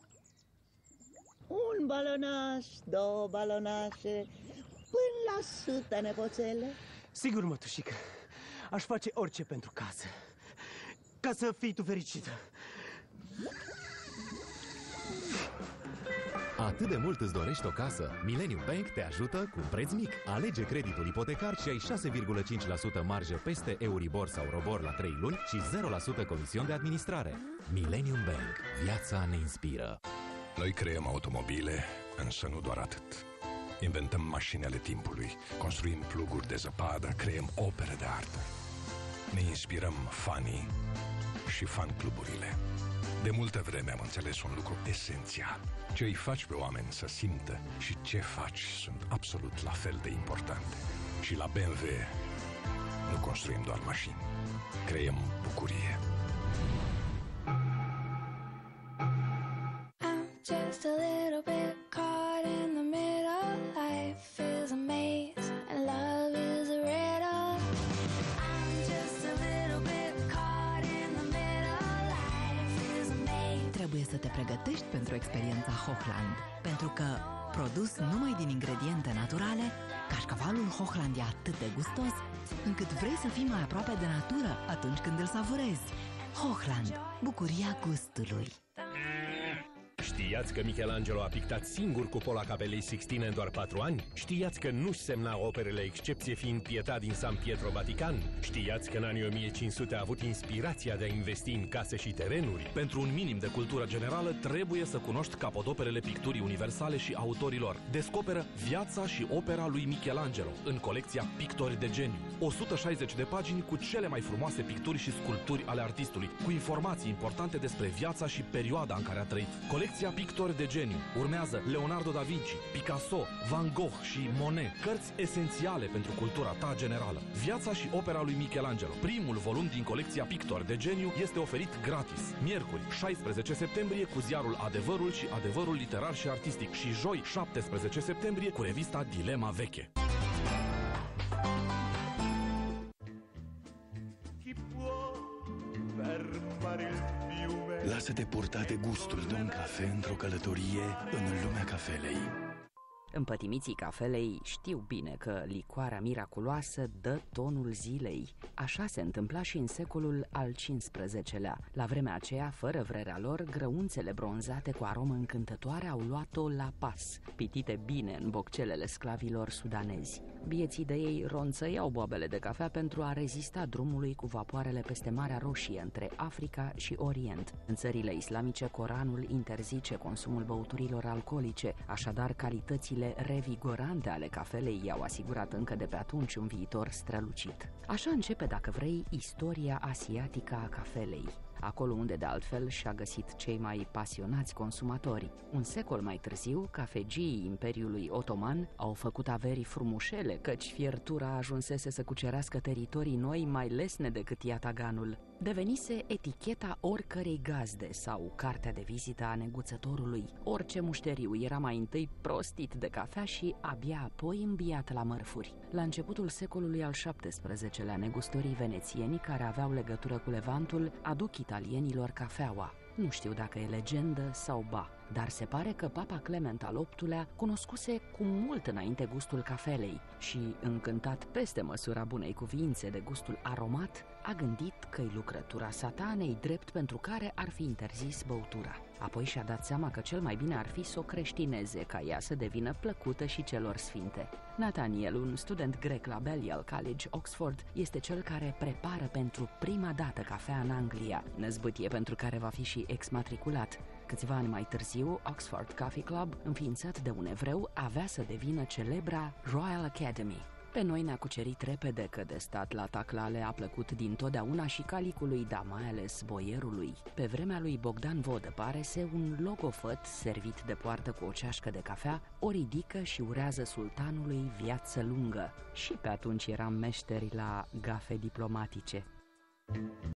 Un balonaș, 2 balonașe, până la 100 nepoțele. Sigur, mătușică, aș face orice pentru casă. Ca să fii tu fericită. Atât de mult îți dorești o casă? Millennium Bank te ajută cu un preț mic. Alege creditul ipotecar și ai 6,5% marjă peste Euribor sau Robor la 3 luni și 0% comision de administrare. Millennium Bank. Viața ne inspiră. Noi creăm automobile, însă nu doar atât. Inventăm mașini ale timpului, construim pluguri de zăpadă, creăm opere de artă. Ne inspirăm fanii și fan-cluburile. De multă vreme am înțeles un lucru esențial. Ce îi faci pe oameni să simtă și ce faci sunt absolut la fel de importante. Și la BMW nu construim doar mașini, creăm bucurie. Just a little bit caught in the middle. Life is a maze and love is a riddle. I'm just a little bit caught in the middle. Life is a maze. Trebuie să te pregătești pentru experiența Hochland, pentru că produs numai din ingrediente naturale, cașcavalul Hochland e atât de gustos, încât vrei să fii mai aproape de natură atunci când îl savurezi. Hochland, bucuria gustului. Știați că Michelangelo a pictat singur cupola Capelei Sixtine în doar 4 ani? Știați că nu-și semna operele excepție fiind Pietà din San Pietro Vatican? Știați că în anii 1500 a avut inspirația de a investi în case și terenuri? Pentru un minim de cultură generală trebuie să cunoști capodoperele picturii universale și autorilor. Descoperă viața și opera lui Michelangelo în colecția Pictori de Geniu. 160 de pagini cu cele mai frumoase picturi și sculpturi ale artistului, cu informații importante despre viața și perioada în care a trăit. Colecția Pictori de Geniu. Urmează Leonardo da Vinci, Picasso, Van Gogh și Monet, cărți esențiale pentru cultura ta generală. Viața și opera lui Michelangelo. Primul volum din colecția Pictori de Geniu este oferit gratis. Miercuri, 16 septembrie cu ziarul Adevărul și Adevărul literar și artistic și joi, 17 septembrie cu revista Dilema Veche. Lasă-te purta de gustul de un cafe într-o călătorie în lumea cafelei. Împătimiții cafelei știu bine că licoarea miraculoasă dă tonul zilei. Așa se întâmpla și în secolul al XV-lea. La vremea aceea, fără vrerea lor, grăunțele bronzate cu aromă încântătoare au luat-o la pas, pitite bine în boccelele sclavilor sudanezi. Bieții de ei ronțăiau boabele de cafea pentru a rezista drumului cu vapoarele peste Marea Roșie între Africa și Orient. În țările islamice, Coranul interzice consumul băuturilor alcoolice, așadar calitățile revigorante ale cafelei i-au asigurat încă de pe atunci un viitor strălucit. Așa începe, dacă vrei, istoria asiatică a cafelei, acolo unde de altfel și-a găsit cei mai pasionați consumatori. Un secol mai târziu, cafegiii Imperiului Otoman au făcut averii frumușele, căci fiertura ajunsese să cucerească teritorii noi mai lesne decât iataganul. Devenise eticheta oricărei gazde sau cartea de vizită a neguțătorului. Orice mușteriu era mai întâi prostit de cafea și abia apoi îmbiat la mărfuri. La începutul secolului al XVII-lea, negustorii venețieni care aveau legătură cu Levantul aduc italienilor cafeaua. Nu știu dacă e legendă sau ba, dar se pare că Papa Clement al VIII-lea cunoscuse cu mult înainte gustul cafelei și, încântat peste măsura bunei cuvințe de gustul aromat, a gândit că-i lucrătura satanei, drept pentru care ar fi interzis băutura. Apoi și-a dat seama că cel mai bine ar fi să o creștineze, ca ea să devină plăcută și celor sfinte. Nathaniel, un student grec la Balliol College, Oxford, este cel care prepară pentru prima dată cafea în Anglia, năzbâtie pentru care va fi și exmatriculat. Câțiva ani mai târziu, Oxford Coffee Club, înființat de un evreu, avea să devină celebra Royal Academy. Pe noi ne-a cucerit repede că de stat la taclale a plăcut dintotdeauna și calicului, da mai ales boierului. Pe vremea lui Bogdan Vodă, pare-se, un logofăt servit de poartă cu o ceașcă de cafea o ridică și urează sultanului viață lungă. Și pe atunci eram meșteri la gafe diplomatice.